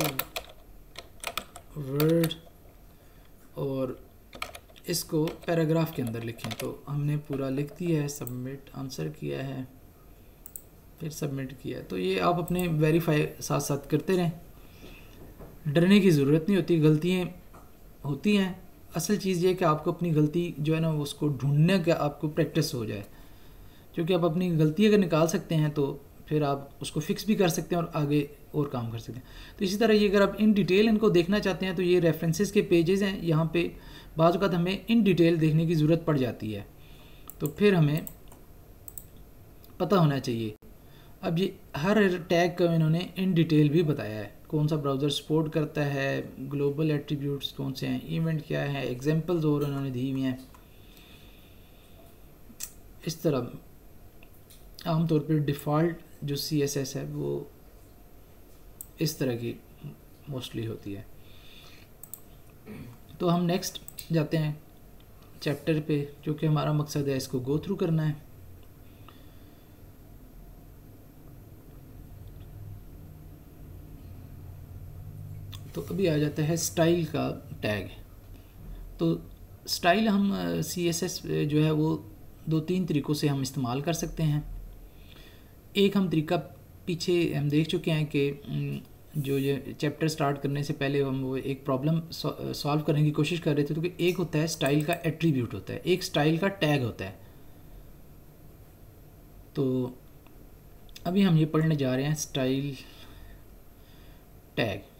वर्ड, और इसको पैराग्राफ के अंदर लिखें। तो हमने पूरा लिख दिया है, सबमिट आंसर किया है, फिर सबमिट किया है। तो ये आप अपने वेरीफाई साथ साथ करते रहें, डरने की ज़रूरत नहीं होती, गलतियाँ होती हैं। असल चीज़ ये है कि आपको अपनी गलती जो है ना उसको ढूंढने का आपको प्रैक्टिस हो जाए, क्योंकि आप अपनी गलती अगर निकाल सकते हैं तो फिर आप उसको फिक्स भी कर सकते हैं और आगे और काम कर सकते हैं। तो इसी तरह ये अगर आप इन डिटेल इनको देखना चाहते हैं तो ये रेफरेंसेस के पेजेस हैं, यहाँ पे बाज़ औक़ात हमें इन डिटेल देखने की ज़रूरत पड़ जाती है, तो फिर हमें पता होना चाहिए। अब ये हर टैग का इन्होंने इन डिटेल भी बताया है, कौन सा ब्राउज़र सपोर्ट करता है, ग्लोबल एट्रीब्यूट्स कौन से हैं, इवेंट क्या है, एग्जांपल्स और उन्होंने दी हुई हैं। इस तरह आमतौर पर डिफ़ॉल्ट जो CSS है वो इस तरह की मोस्टली होती है। तो हम नेक्स्ट जाते हैं चैप्टर पे, क्योंकि हमारा मकसद है इसको गो थ्रू करना है। तो अभी आ जाता है स्टाइल का टैग। तो स्टाइल हम CSS जो है वो 2-3 तरीक़ों से हम इस्तेमाल कर सकते हैं। एक हम तरीका पीछे हम देख चुके हैं कि जो ये चैप्टर स्टार्ट करने से पहले हम वो एक प्रॉब्लम सॉल्व करने की कोशिश कर रहे थे। तो कि एक होता है स्टाइल का एट्रीब्यूट होता है, एक स्टाइल का टैग होता है। तो अभी हम ये पढ़ने जा रहे हैं स्टाइल टैग,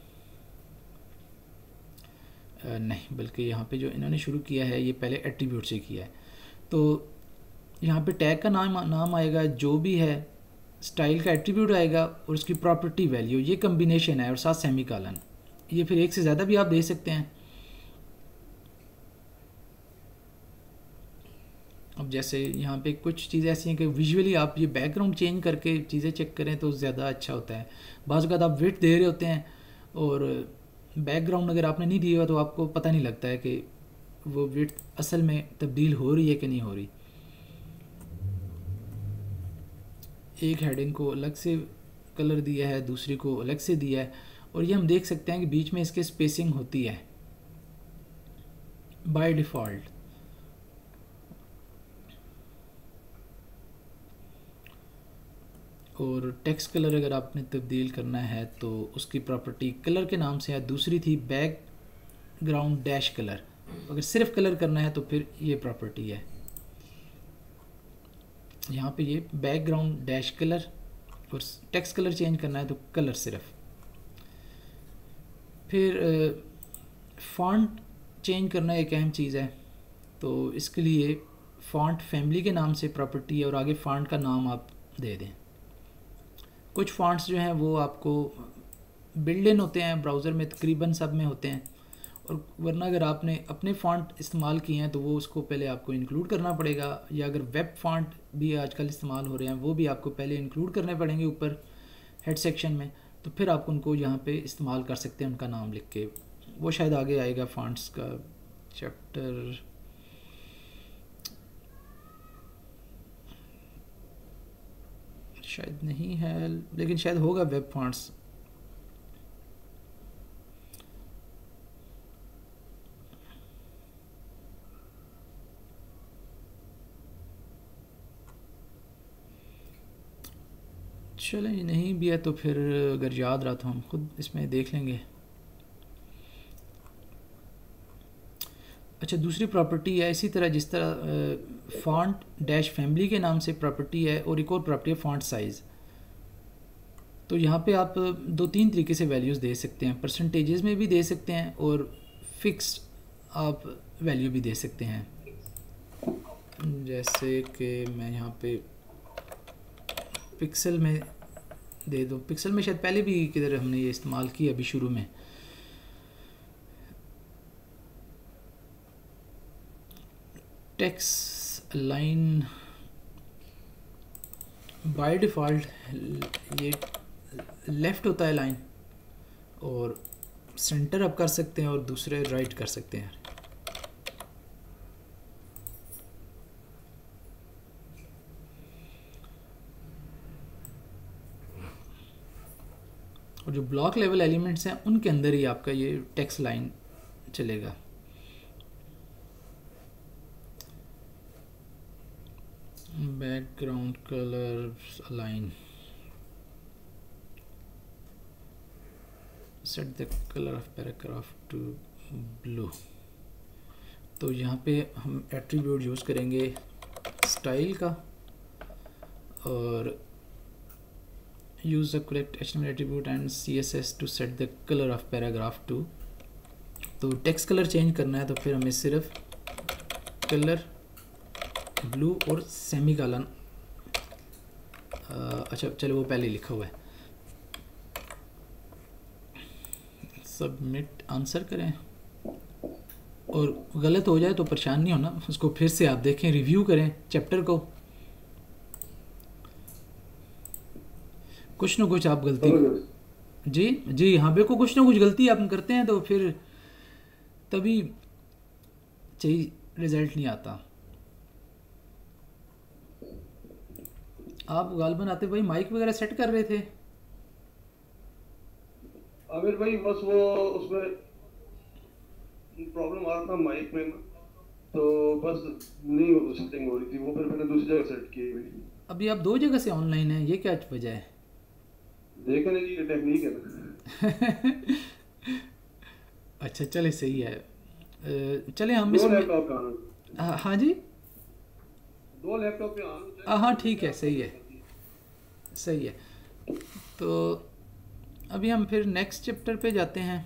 नहीं बल्कि यहाँ पे जो इन्होंने शुरू किया है ये पहले एट्रीब्यूट से किया है। तो यहाँ पे टैग का नाम आएगा, जो भी है स्टाइल का एट्रीब्यूट आएगा और उसकी प्रॉपर्टी वैल्यू, ये कम्बिनेशन है, और साथ सेमीकोलन। ये फिर एक से ज़्यादा भी आप दे सकते हैं। अब जैसे यहाँ पे कुछ चीज़ें ऐसी हैं कि विजुअली आप ये बैकग्राउंड चेंज करके चीज़ें चेक करें तो ज़्यादा अच्छा होता है। बाज़ औक़ात आप विड्थ दे रहे होते हैं और बैकग्राउंड अगर आपने नहीं दिया हुआ तो आपको पता नहीं लगता है कि वो विड्थ असल में तब्दील हो रही है कि नहीं हो रही। एक हेडिंग को अलग से कलर दिया है, दूसरी को अलग से दिया है, और ये हम देख सकते हैं कि बीच में इसके स्पेसिंग होती है बाय डिफ़ॉल्ट। और टेक्स्ट कलर अगर आपने तब्दील करना है तो उसकी प्रॉपर्टी कलर के नाम से है, दूसरी थी बैकग्राउंड डैश कलर। अगर सिर्फ कलर करना है तो फिर ये प्रॉपर्टी है, यहाँ पे ये बैकग्राउंड डैश कलर, और टेक्स्ट कलर चेंज करना है तो कलर सिर्फ। फिर फ़ॉन्ट चेंज करना एक अहम चीज़ है, तो इसके लिए फ़ॉन्ट फैमिली के नाम से प्रॉपर्टी है और आगे फ़ॉन्ट का नाम आप दे दें। कुछ फ़ॉन्ट्स जो हैं वो आपको बिल्ड इन होते हैं ब्राउज़र में, तकरीबन सब में होते हैं, और वरना अगर आपने अपने फ़ॉन्ट इस्तेमाल किए हैं तो वो उसको पहले आपको इंक्लूड करना पड़ेगा, या अगर वेब फ़ॉन्ट भी आजकल इस्तेमाल हो रहे हैं वो भी आपको पहले इंक्लूड करने पड़ेंगे ऊपर हेड सेक्शन में, तो फिर आप उनको यहाँ पे इस्तेमाल कर सकते हैं उनका नाम लिख के। वो शायद आगे आएगा फ़ॉन्ट्स का चैप्टर, शायद नहीं है लेकिन शायद होगा वेब फ़ॉन्ट्स। चलें, नहीं भी है तो फिर अगर याद रहा तो हम खुद इसमें देख लेंगे। अच्छा, दूसरी प्रॉपर्टी है इसी तरह जिस तरह फ़ॉन्ट डैश फैमिली के नाम से प्रॉपर्टी है, और एक और प्रॉपर्टी है फ़ॉन्ट साइज़। तो यहाँ पे आप 2-3 तरीके से वैल्यूज़ दे सकते हैं, परसेंटेजेस में भी दे सकते हैं और फिक्स आप वैल्यू भी दे सकते हैं। जैसे कि मैं यहाँ पे पिक्सल में दे दूँ, पिक्सल में शायद पहले भी किधर हमने ये इस्तेमाल किया अभी शुरू में। टेक्स्ट लाइन बाय डिफ़ॉल्ट ये लेफ़्ट होता है लाइन, और सेंटर आप कर सकते हैं और दूसरे राइट कर सकते हैं। और जो ब्लॉक लेवल एलिमेंट्स हैं उनके अंदर ही आपका ये टेक्स्ट लाइन चलेगा। Background colour align, set the colour of paragraph to blue. तो यहाँ पे हम एट्रीब्यूट यूज़ करेंगे स्टाइल का, और use the correct HTML attribute and CSS to set the color of paragraph to। तो टेक्स्ट कलर चेंज करना है तो फिर हमें सिर्फ कलर ब्लू और सेमी कॉलन, अच्छा चलो वो पहले लिखा हुआ है। सबमिट आंसर करें, और गलत हो जाए तो परेशान नहीं होना, उसको फिर से आप देखें, रिव्यू करें चैप्टर को। कुछ ना कुछ आप गलती, जी हाँ बिल्कुल, कुछ ना कुछ गलती आप करते हैं तो फिर तभी सही रिजल्ट नहीं आता। आप गालबन आते भाई माइक वगैरह सेट कर रहे थे? आमिर भाई बस वो उसमें प्रॉब्लम आ रहा था माइक में, तो बस नहीं सेटिंग हो रही थी, वो फिर मैंने दूसरी जगह सेट की हुई। अभी आप 2 जगह से ऑनलाइन हैं, ये क्या वजह है? देखने की टेक्निक है ना। अच्छा चले सही है, चले हम इसमें लैपटॉप पे आना। हाँ जी, 2 लैपटॉप पे आना। हाँ ठीक है, सही है सही है। तो अभी हम फिर नेक्स्ट चैप्टर पे जाते हैं।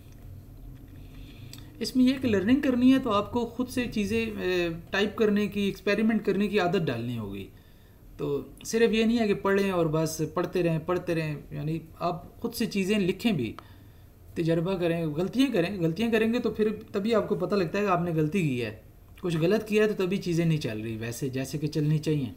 इसमें यह कि लर्निंग करनी है तो आपको खुद से चीज़ें टाइप करने की, एक्सपेरिमेंट करने की आदत डालनी होगी। तो सिर्फ ये नहीं है कि पढ़ें और बस पढ़ते रहें, यानी आप खुद से चीज़ें लिखें भी, तजर्बा करें, गलतियाँ करेंगे तो फिर तभी आपको पता लगता है कि आपने गलती की है, कुछ गलत किया है तो तभी चीज़ें नहीं चल रही वैसे जैसे कि चलनी चाहिए।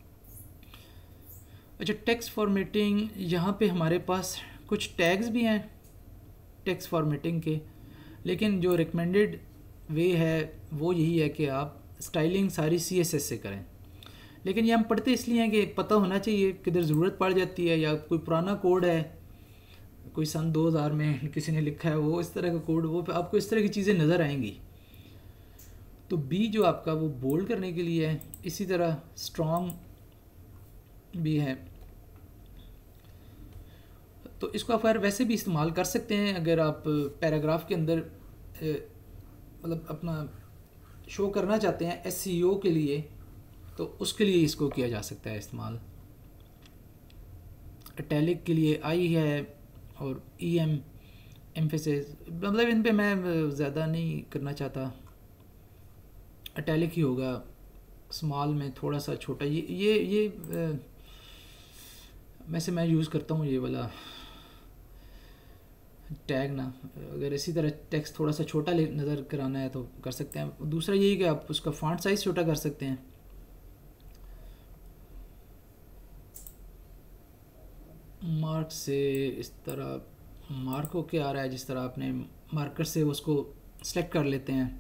अच्छा, टेक्स्ट फॉर्मेटिंग, यहाँ पे हमारे पास कुछ टैग्स भी हैं टेक्स्ट फॉर्मेटिंग के, लेकिन जो रिकमेंडेड वे है वो यही है कि आप स्टाइलिंग सारी CSS से करें। लेकिन ये हम पढ़ते इसलिए हैं कि पता होना चाहिए, किधर ज़रूरत पड़ जाती है, या कोई पुराना कोड है, कोई सन 2000 में किसी ने लिखा है वो इस तरह का कोड, वो आपको इस तरह की चीज़ें नज़र आएंगी। तो बी जो आपका वो बोल्ड करने के लिए है, इसी तरह स्ट्रॉन्ग भी है। तो इसको आप वैसे भी इस्तेमाल कर सकते हैं अगर आप पैराग्राफ के अंदर मतलब अपना शो करना चाहते हैं SEO के लिए, तो उसके लिए इसको किया जा सकता है इस्तेमाल। इटैलिक के लिए I है और EM एम्फेसिस, मतलब इन पे मैं ज़्यादा नहीं करना चाहता, इटैलिक ही होगा, स्मॉल में थोड़ा सा छोटा। ये वैसे मैं यूज़ करता हूँ ये वाला टैग ना, अगर इसी तरह टेक्स्ट थोड़ा सा छोटा नज़र कराना है तो कर सकते हैं। दूसरा यही कि आप उसका फॉन्ट साइज़ छोटा कर सकते हैं। मार्क से इस तरह मार्क होके आ रहा है, जिस तरह आपने मार्कर से उसको सेलेक्ट कर लेते हैं।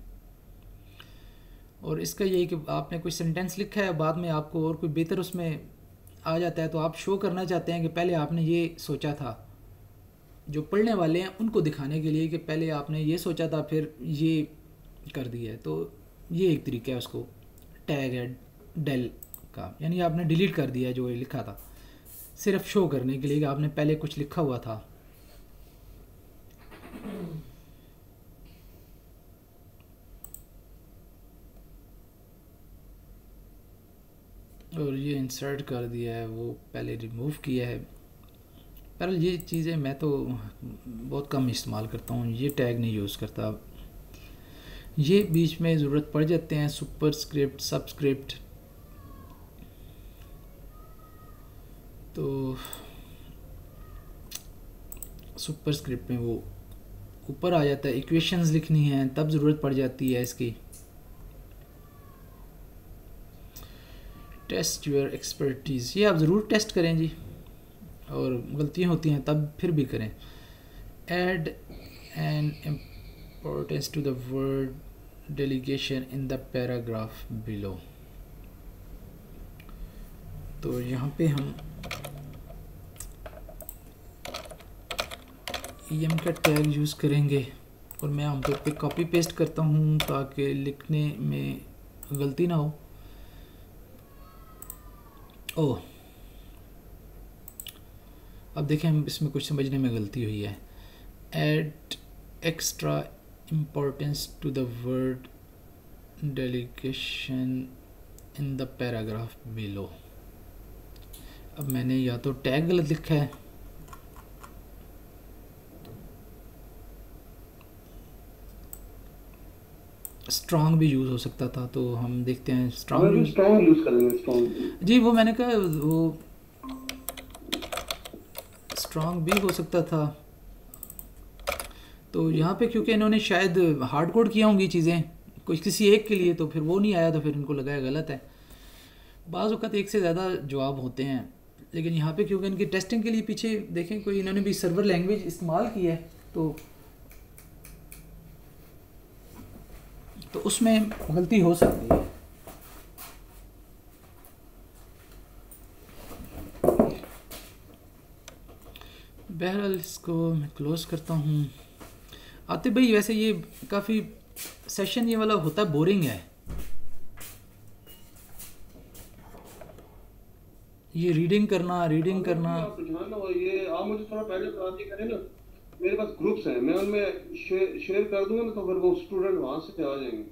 और इसका यही कि आपने कोई सेंटेंस लिखा है, बाद में आपको और कोई बेहतर उसमें आ जाता है, तो आप शो करना चाहते हैं कि पहले आपने ये सोचा था, जो पढ़ने वाले हैं उनको दिखाने के लिए कि पहले आपने ये सोचा था फिर ये कर दिया है। तो ये एक तरीका है उसको टैग है डेल का, यानी आपने डिलीट कर दिया जो ये लिखा था, सिर्फ शो करने के लिए कि आपने पहले कुछ लिखा हुआ था। और ये इंसर्ट कर दिया है, वो पहले रिमूव किया है। पर ये चीज़ें मैं तो बहुत कम इस्तेमाल करता हूँ, ये टैग नहीं यूज़ करता। ये बीच में ज़रूरत पड़ जाते हैं, सुपरस्क्रिप्ट, सबस्क्रिप्ट। तो सुपरस्क्रिप्ट में वो ऊपर आ जाता है, इक्वेशंस लिखनी है तब ज़रूरत पड़ जाती है इसकी। टेस्ट योर एक्सपर्टीज़, ये आप ज़रूर टेस्ट करें जी, और गलतियाँ होती हैं तब फिर भी करें। Add an importance to the word delegation in the paragraph below. तो यहाँ पे हम em का टैग यूज़ करेंगे, और मैं आमतौर पे कॉपी पेस्ट करता हूँ ताकि लिखने में गलती ना हो। ओह, अब देखें हम इसमें कुछ समझने में गलती हुई है। Add extra importance to the word delegation in the paragraph below. अब मैंने या तो टैग गलत लिखा है, स्ट्रॉन्ग भी यूज़ हो सकता था, तो हम देखते हैं स्ट्रॉन्ग यूज़ करेंगे। स्ट्रॉन्ग जी, वो मैंने कहा वो स्ट्रॉन्ग भी हो सकता था। तो यहाँ पे क्योंकि इन्होंने शायद हार्ड कोड किया होंगी चीज़ें कुछ किसी एक के लिए, तो फिर वो नहीं आया, तो फिर इनको लगाया गलत है। बाज़ वक़्त एक से ज़्यादा जवाब होते हैं, लेकिन यहाँ पे क्योंकि इनकी टेस्टिंग के लिए पीछे देखें कोई इन्होंने भी सर्वर लैंग्वेज इस्तेमाल की है, तो उसमें गलती हो सकती है। बहरहाल इसको मैं क्लोज़ करता हूँ। आतिफ भाई, वैसे ये काफ़ी सेशन ये वाला होता है बोरिंग है, ये रीडिंग करना ये आप मुझे थोड़ा पहले क्रांति करें ना, मेरे पास ग्रुप्स हैं, मैं उनमें शेयर कर दूंगा ना, तो फिर वो स्टूडेंट वहां से आ जाएंगे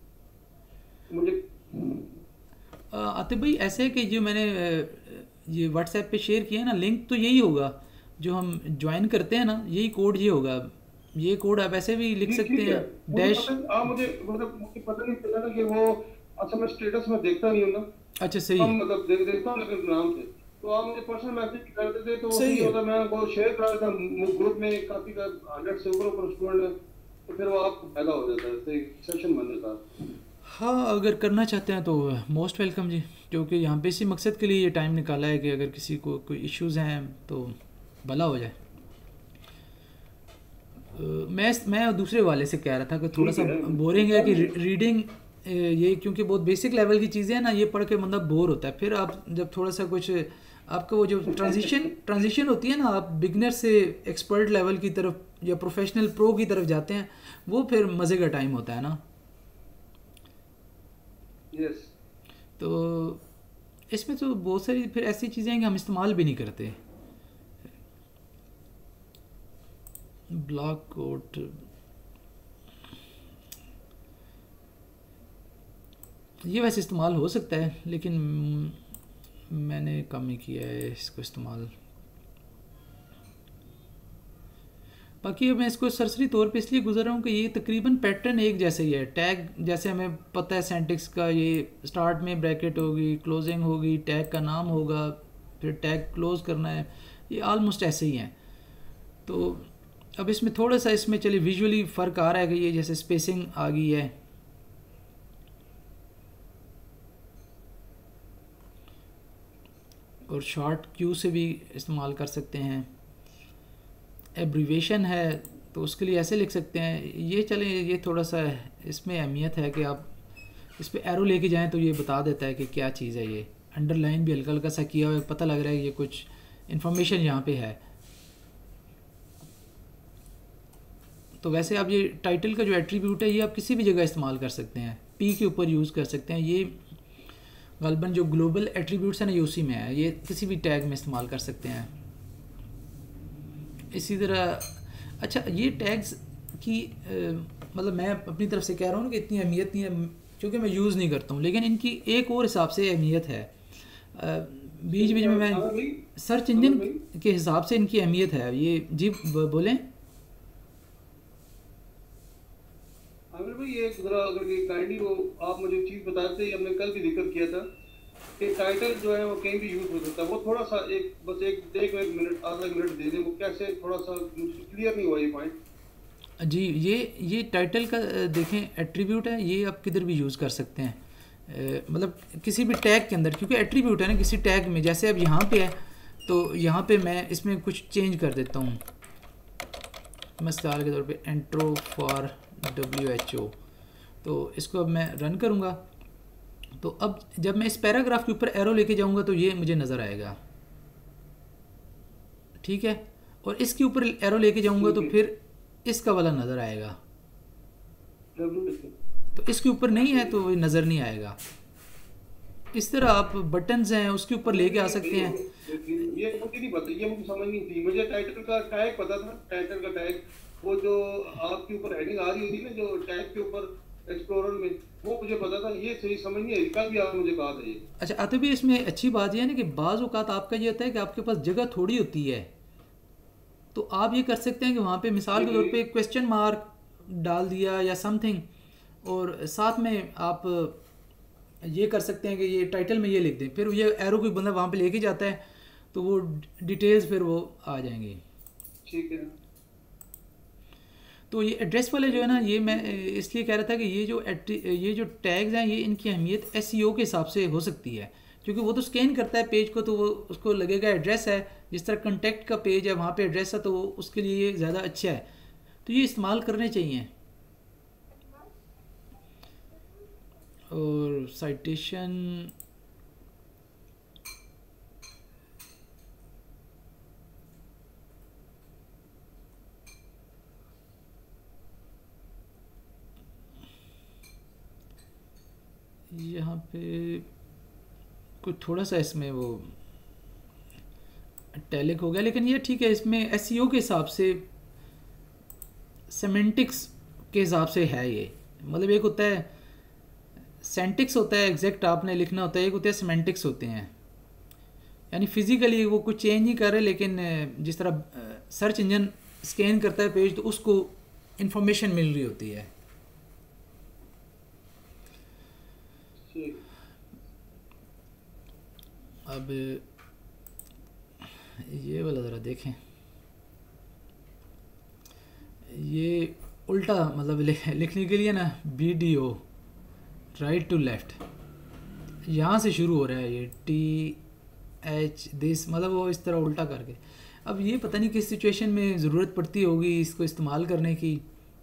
मुझे। आतिफ भाई ऐसे है कि जो मैंने ये व्हाट्सएप पे शेयर किया है ना, लिंक तो यही होगा जो हम ज्वाइन करते हैं ना, यही कोड ये होगा। ये कोड आप ऐसे भी लिख सकते हैं डैश। मुझे पता नहीं चला कि वो, अच्छा मैं स्टेटस में देखता नहीं हूँ ना। अच्छा सही, मतलब देखता हूँ लेकिन नाम से, तो आप मुझे पर्सनल मैसेज कर देते तो सही है। मैं वो शेयर कर देता ग्रुप में, काफी 100 से ऊपर स्टूडेंट, तो फिर वो आपको फायदा हो जाता है, सेशन बन जाता है। हाँ, अगर करना चाहते हैं तो मोस्ट वेलकम जी, क्योंकि यहाँ पे इसी मकसद के लिए ये टाइम निकाला है कि अगर किसी को कोई इश्यूज़ हैं तो भला हो जाए। मैं दूसरे वाले से कह रहा था कि थोड़ा सा बोरिंग है कि रीडिंग ये, क्योंकि बहुत बेसिक लेवल की चीज़ें हैं ना, ये पढ़ के बंदा बोर होता है। फिर आप जब थोड़ा सा कुछ आपका वो जो ट्रांजिशन होती है ना, आप बिगनर से एक्सपर्ट लेवल की तरफ या प्रोफेशनल प्रो की तरफ जाते हैं, वो फिर मज़े का टाइम होता है ना। Yes. तो इसमें तो बहुत सारी फिर ऐसी चीज़ें हैं कि हम इस्तेमाल भी नहीं करते। ब्लॉक कोड, ये वैसे इस्तेमाल हो सकता है, लेकिन मैंने कम ही किया है इसको इस्तेमाल। बाकी मैं इसको सरसरी तौर पे इसलिए गुजर रहा हूँ कि ये तकरीबन पैटर्न एक जैसे ही है। टैग जैसे हमें पता है सिंटैक्स का, ये स्टार्ट में ब्रैकेट होगी, क्लोजिंग होगी, टैग का नाम होगा, फिर टैग क्लोज करना है, ये आलमोस्ट ऐसे ही हैं। तो अब इसमें थोड़ा सा इसमें चलिए विजुअली फ़र्क आ रहा है कि ये जैसे स्पेसिंग आ गई है, और शॉर्ट क्यू से भी इस्तेमाल कर सकते हैं। एब्रीवेशन है तो उसके लिए ऐसे लिख सकते हैं। ये चलें, ये थोड़ा सा इसमें अहमियत है कि आप इस पर एरो लेके जाएं तो ये बता देता है कि क्या चीज़ है। ये अंडरलाइन भी हल्का हल्का सा किया हुआ है, पता लग रहा है कि ये कुछ इन्फॉर्मेशन यहाँ पे है। तो वैसे आप ये टाइटल का जो एट्रीब्यूट है, ये आप किसी भी जगह इस्तेमाल कर सकते हैं, पी के ऊपर यूज़ कर सकते हैं। ये ग़ालिबन जो ग्लोबल एट्रीब्यूट्स हैं ना, ये उसी में है, ये किसी भी टैग में इस्तेमाल कर सकते हैं। इसी तरह अच्छा, ये टैग्स की मतलब मैं अपनी तरफ से कह रहा हूँ कि इतनी अहमियत नहीं है क्योंकि मैं यूज़ नहीं करता हूँ, लेकिन इनकी एक और हिसाब से अहमियत है। बीच बीच में मैं सर्च इंजन के हिसाब से इनकी अहमियत है। ये जी बोलें। आमिर भाई भाई ये जरा अगर ये काइंडली वो आप मुझे चीज बताते, हमने कल भी जिक्र किया था कि टाइटल जो है वो कहीं भी यूज हो सकता है, वो थोड़ा सा एक मिनट आधा मिनट दे दें, वो कैसे थोड़ा सा मुझे क्लियर नहीं हुआ ये पॉइंट। जी ये टाइटल का देखें एट्रीब्यूट है, ये आप किधर भी यूज़ कर सकते हैं, मतलब किसी भी टैग के अंदर, क्योंकि एट्रीब्यूट है ना किसी टैग में। जैसे अब यहाँ पे है तो यहाँ पे मैं इसमें कुछ चेंज कर देता हूँ, मिसाल के तौर पे इंट्रो फॉर WHO। तो इसको अब मैं रन करूँगा, तो अब जब मैं इस पैराग्राफ के ऊपर एरो लेके जाऊँगा तो ये मुझे नज़र आएगा, ठीक है। और इसके ऊपर एरो लेके जाऊँगा तो फिर इसका वाला नज़र आएगा, तो इसके ऊपर नहीं है तो ये नज़र नहीं आएगा। इस तरह आप बटन्स हैं उसके ऊपर लेके आ सकते हैं। ये मुझे नहीं पता, ये मुझे समझ नहीं थी, मुझे टाइटल का टैग पता था, टाइटल का टैग वो जो आपके ऊपर हेडिंग आ रही होती ना जो टैग के ऊपर एक्सप्लोरर में, वो मुझे पता था, ये सही समझ नहीं आई, कल भी आप मुझे कहा था ये। अच्छा आते भी इसमें अच्छी बात यह है ना कि बाज़ औक़ात आपका ये होता है कि आपके पास जगह थोड़ी होती है, तो आप ये कर सकते हैं कि वहाँ पे मिसाल के तौर पे क्वेश्चन मार्क डाल दिया या समथिंग, और साथ में आप ये कर सकते हैं कि ये टाइटल में ये लिख दें, फिर ये एरो कोई बंदा वहाँ पे लेके जाता है तो वो डिटेल्स फिर वो आ जाएंगी, ठीक है। तो ये एड्रेस वाले जो है ना, ये मैं इसलिए कह रहा था कि ये जो टैग्स हैं ये इनकी अहमियत SEO के हिसाब से हो सकती है, क्योंकि वो तो स्कैन करता है पेज को, तो वो उसको लगेगा एड्रेस है, जिस तरह कंटेक्ट का पेज है वहाँ पे एड्रेस है, तो उसके लिए ये ज़्यादा अच्छा है, तो ये इस्तेमाल करने चाहिए। और साइटेशन यहाँ पे कुछ थोड़ा सा इसमें वो टैलिक हो गया, लेकिन ये ठीक है, इसमें SEO के हिसाब से सेमेंटिक्स के हिसाब से है ये, मतलब एक होता है सेंटिक्स होता है एग्जैक्ट आपने लिखना होता है, एक होता है सेमेंटिक्स होते हैं, यानी फिज़िकली वो कुछ चेंज नहीं कर रहे, लेकिन जिस तरह सर्च इंजन स्कैन करता है पेज तो उसको इंफॉर्मेशन मिल रही होती है। अब ये वाला ज़रा देखें, ये उल्टा मतलब लिखने के लिए ना BDO राइट टू लेफ़्ट यहाँ से शुरू हो रहा है, ये TH दिस, मतलब वो इस तरह उल्टा करके। अब ये पता नहीं किस सिचुएशन में ज़रूरत पड़ती होगी इसको इस्तेमाल करने की।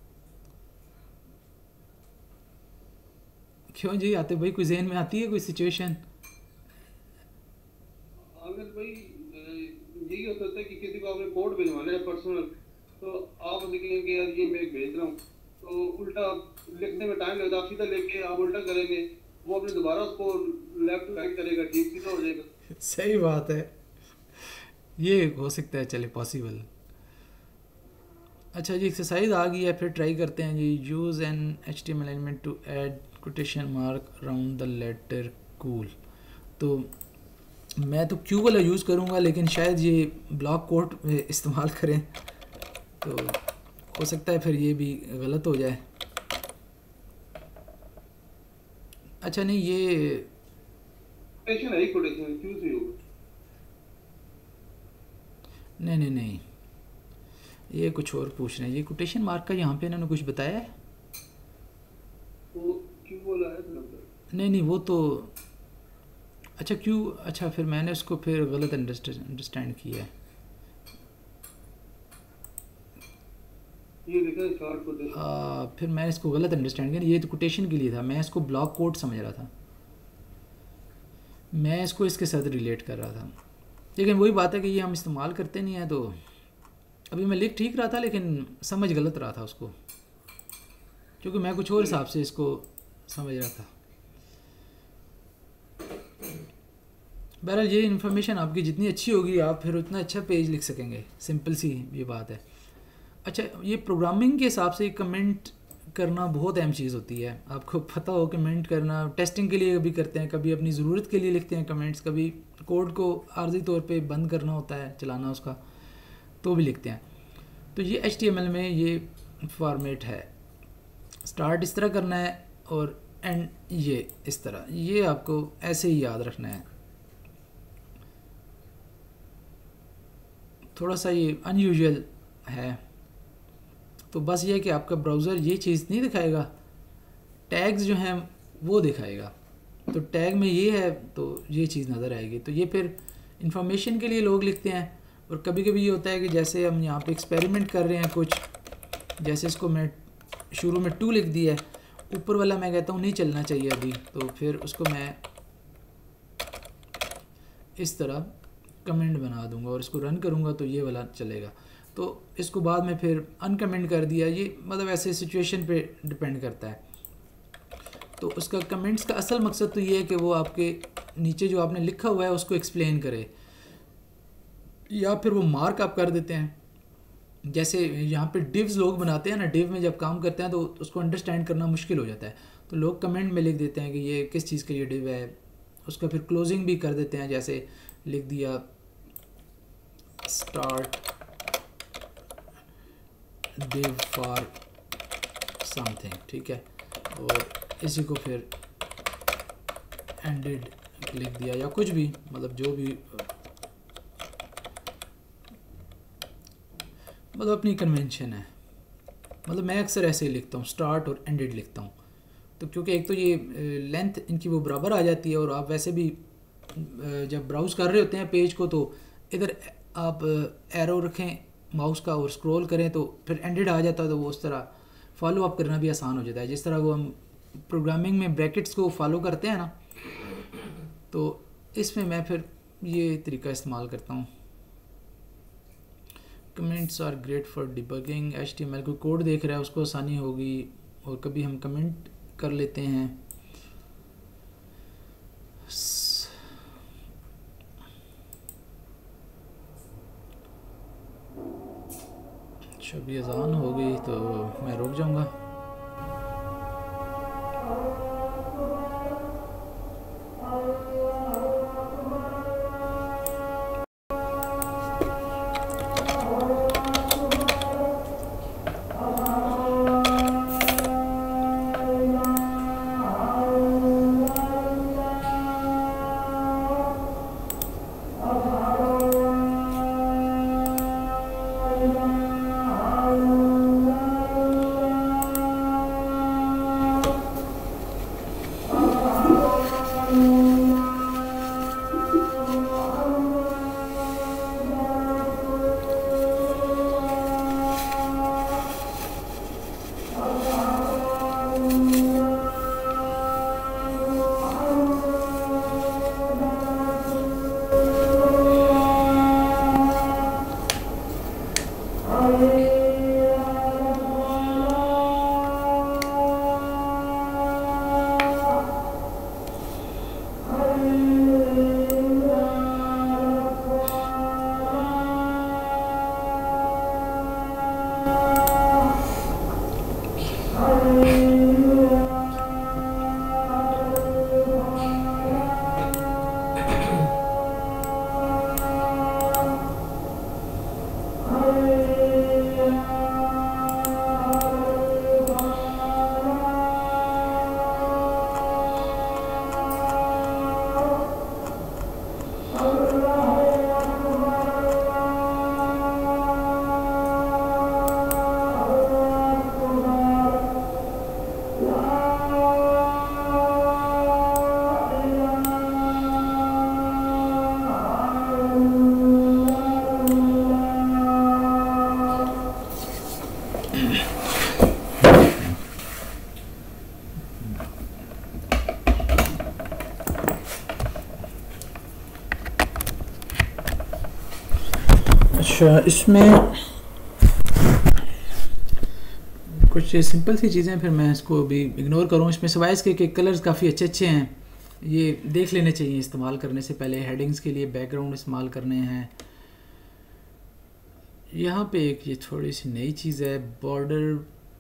क्यों जी आते भाई, कोई जहन में आती है कोई सिचुएशन? आमिर भाई यही होता है कि किसी को आपने कोड भिजवाना है पर्सनल, तो आप लिखेंगे कि यार ये मैं भेज रहा हूँ, तो उल्टा लिखने में टाइम लगता है, आप सीधा लेके आप उल्टा करेंगे, वो अपने दोबारा उसको लेफ्ट राइट करेगा, ठीक सीधा हो जाएगा। सही बात है, ये हो सकता है, चले पॉसिबल। अच्छा जी एक्सरसाइज आ गई है, फिर ट्राई करते हैं जी। Use an HTML element to add quotation mark around the letter cool. तो मैं तो Q वाला यूज़ करूँगा, लेकिन शायद ये ब्लॉक कोड इस्तेमाल करें तो हो सकता है फिर ये भी गलत हो जाए। अच्छा नहीं, ये कोटेशन है, कोटेशन क्यों से होगा? नहीं, ये कुछ और पूछ रहे हैं। ये कोटेशन मार्क का यहाँ पे इन्होंने कुछ बताया है? वो क्यों बोला है मतलब? नहीं वो तो अच्छा क्यों, अच्छा फिर मैंने उसको फिर गलत अंडरस्टैंड किया है। ये लिखा है शॉर्ट कोटेशन, फिर मैंने इसको गलत अंडरस्टैंड किया, ये तो कोटेशन के लिए था, मैं इसको ब्लॉक कोड समझ रहा था, मैं इसको इसके साथ रिलेट कर रहा था। लेकिन वही बात है कि ये हम इस्तेमाल करते नहीं हैं, तो अभी मैं लिख ठीक रहा था लेकिन समझ गलत रहा था उसको, क्योंकि मैं कुछ और हिसाब से इसको समझ रहा था। बहरहाल ये इन्फॉर्मेशन आपकी जितनी अच्छी होगी आप फिर उतना अच्छा पेज लिख सकेंगे, सिंपल सी ये बात है। अच्छा ये प्रोग्रामिंग के हिसाब से कमेंट करना बहुत अहम चीज़ होती है, आपको पता हो कमेंट करना टेस्टिंग के लिए कभी करते हैं, कभी अपनी ज़रूरत के लिए लिखते हैं कमेंट्स, कभी कोड को आर्जी तौर पे बंद करना होता है चलाना उसका तो भी लिखते हैं। तो ये HTML में ये फॉर्मेट है। स्टार्ट इस तरह करना है और एंड ये इस तरह, ये आपको ऐसे ही याद रखना है। थोड़ा सा ये अनयूजुअल है, तो बस ये है कि आपका ब्राउज़र ये चीज़ नहीं दिखाएगा, टैग्स जो हैं वो दिखाएगा। तो टैग में ये है तो ये चीज़ नज़र आएगी। तो ये फिर इंफॉर्मेशन के लिए लोग लिखते हैं। और कभी कभी ये होता है कि जैसे हम यहाँ पे एक्सपेरिमेंट कर रहे हैं कुछ, जैसे इसको मैं शुरू में 2 लिख दिया है, ऊपर वाला मैं कहता हूँ नहीं चलना चाहिए अभी, तो फिर उसको मैं इस तरह कमेंट बना दूंगा और इसको रन करूँगा तो ये वाला चलेगा। तो इसको बाद में फिर अनकमेंट कर दिया, ये मतलब ऐसे सिचुएशन पे डिपेंड करता है। तो उसका कमेंट्स का असल मकसद तो ये है कि वो आपके नीचे जो आपने लिखा हुआ है उसको एक्सप्लेन करे, या फिर वो मार्क आप कर देते हैं। जैसे यहाँ पे डिव्स लोग बनाते हैं ना, डिव में जब काम करते हैं तो उसको अंडरस्टैंड करना मुश्किल हो जाता है, तो लोग कमेंट में लिख देते हैं कि ये किस चीज़ का ये डिव है। उसका फिर क्लोजिंग भी कर देते हैं, जैसे लिख दिया स्टार्ट डिव फॉर समथिंग, ठीक है, और इसी को फिर एंडेड लिख दिया या कुछ भी, मतलब जो भी, मतलब अपनी कन्वेंशन है। मतलब मैं अक्सर ऐसे ही लिखता हूँ, स्टार्ट और एंडेड लिखता हूँ। तो क्योंकि एक तो ये लेंथ इनकी वो बराबर आ जाती है, और आप वैसे भी जब ब्राउज़ कर रहे होते हैं पेज को तो इधर आप एरो रखें माउस का और स्क्रॉल करें तो फिर एंडेड आ जाता है, तो वो उस तरह फॉलो अप करना भी आसान हो जाता है। जिस तरह वो हम प्रोग्रामिंग में ब्रैकेट्स को फॉलो करते हैं ना, तो इसमें मैं फिर ये तरीका इस्तेमाल करता हूँ। Comments are great for debugging. HTML को कोड देख रहा है उसको आसानी होगी, और कभी हम कमेंट कर लेते हैं। अच्छा, अभी अजान हो गई तो मैं रुक जाऊँगा। अच्छा, इसमें कुछ सिंपल सी चीज़ें, फिर मैं इसको भी इग्नोर करूँ। इसमें सिवाय इसके कि कलर्स काफ़ी अच्छे अच्छे हैं, ये देख लेने चाहिए इस्तेमाल करने से पहले। हेडिंग्स के लिए बैकग्राउंड इस्तेमाल करने हैं। यहाँ पे एक ये थोड़ी सी नई चीज़ है, बॉर्डर,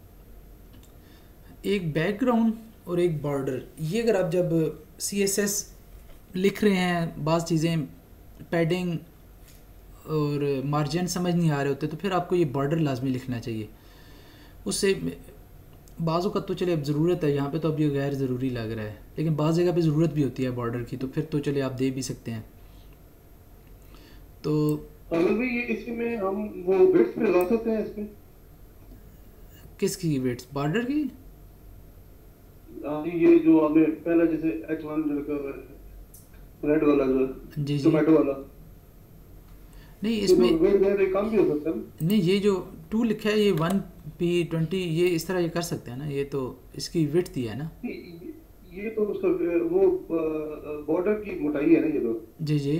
एक बैकग्राउंड और एक बॉर्डर। ये अगर आप जब CSS लिख रहे हैं, बाज़ चीज़ें पैडिंग और मार्जिन समझ नहीं आ रहे होते, तो फिर आपको ये बॉर्डर लाजमी लिखना चाहिए। उससे बाज़ों का तो चले अब ज़रूरत है, यहाँ पे तो अब ये गैर ज़रूरी लग रहा है, लेकिन बाज़ जगह पे ज़रूरत भी होती है बॉर्डर की, तो फिर तो चले आप दे भी सकते हैं। तो अगर भी ये इसमें हम वो बिट्स पे लगा सकते हैं इसमें। किसकी वेट्स, बॉर्डर की? ये जो हमें पहला जैसे H1 जो लिखा हुआ है रेड वाला जो है जी जी। टोमेटो वाला, नहीं तो इसमें वेट गैर कम भी हो सकता है। नहीं, ये जो 2 लिखा है ये 1P20 ये इस तरह ये कर सकते हैं ना, ये तो इसकी विड्थ ही है ना। ये तो उसका वो बॉर्डर की मोटाई है ना ये तो। जी जी।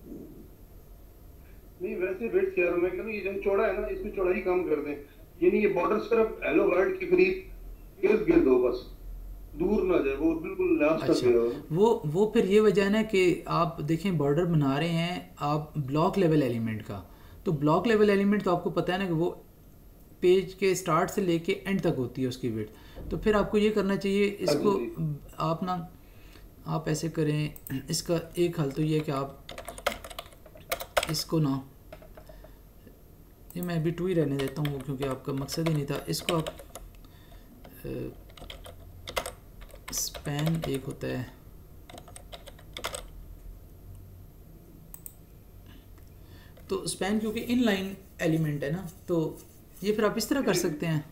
नहीं वैसे वेट कह रहा हूं मैं कि ये जो चौड़ा है ना इसमें चौड़ाई कम कर दें, यानी ये बॉर्डर सिर्फ हेलो वर्ल्ड के करीब इर्द गिर्द हो, बस दूर ना जाए, वो बिल्कुल लास्ट तक अच्छा, हो। वो फिर ये वजह है ना कि आप देखें बॉर्डर बना रहे हैं आप ब्लॉक लेवल एलिमेंट का, तो ब्लॉक लेवल एलिमेंट तो आपको पता है ना कि वो पेज के स्टार्ट से लेके एंड तक होती है उसकी विड्थ। तो फिर आपको ये करना चाहिए इसको आप ना, आप ऐसे करें, इसका एक हल तो ये है कि आप इसको ना, ये मैं अभी 2 ही रहने देता हूँ क्योंकि आपका मकसद ही नहीं था। इसको आप स्पैन एक होता है, तो स्पैन क्योंकि इनलाइन एलिमेंट है ना, तो ये फिर आप इस तरह कर सकते हैं।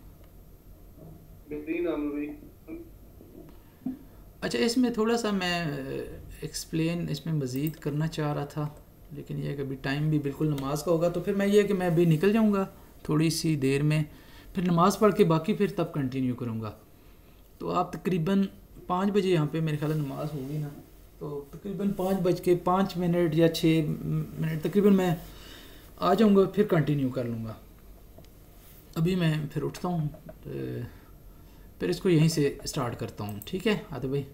अच्छा, इसमें थोड़ा सा मैं एक्सप्लेन इसमें मज़ीद करना चाह रहा था, लेकिन यह कि अभी टाइम भी बिल्कुल नमाज का होगा, तो फिर मैं ये कि मैं अभी निकल जाऊंगा थोड़ी सी देर में, फिर नमाज़ पढ़ के बाकी फिर तब कंटिन्यू करूंगा। तो आप तकरीबन 5 बजे यहाँ पे मेरे ख्याल नमाज होगी ना, तो तकरीबन 5:05 या 6 मिनट तकरीबन मैं आ जाऊँगा, फिर कंटिन्यू कर लूँगा। अभी मैं फिर उठता हूँ, फिर इसको यहीं से स्टार्ट करता हूँ। ठीक है आते भाई?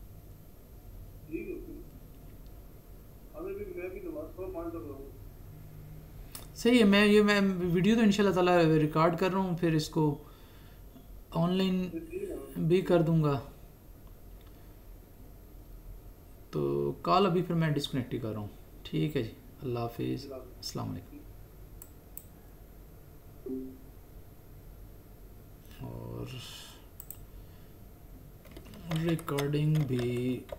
सही है। मैं वीडियो तो इंशाल्लाह ताला रिकॉर्ड कर रहा हूँ, फिर इसको ऑनलाइन भी कर दूँगा। तो कॉल अभी फिर मैं डिस्कनेक्ट ही कर रहा हूँ। ठीक है जी, अल्लाह हाफिज़, अस्सलाम वालेकुम। और रिकॉर्डिंग भी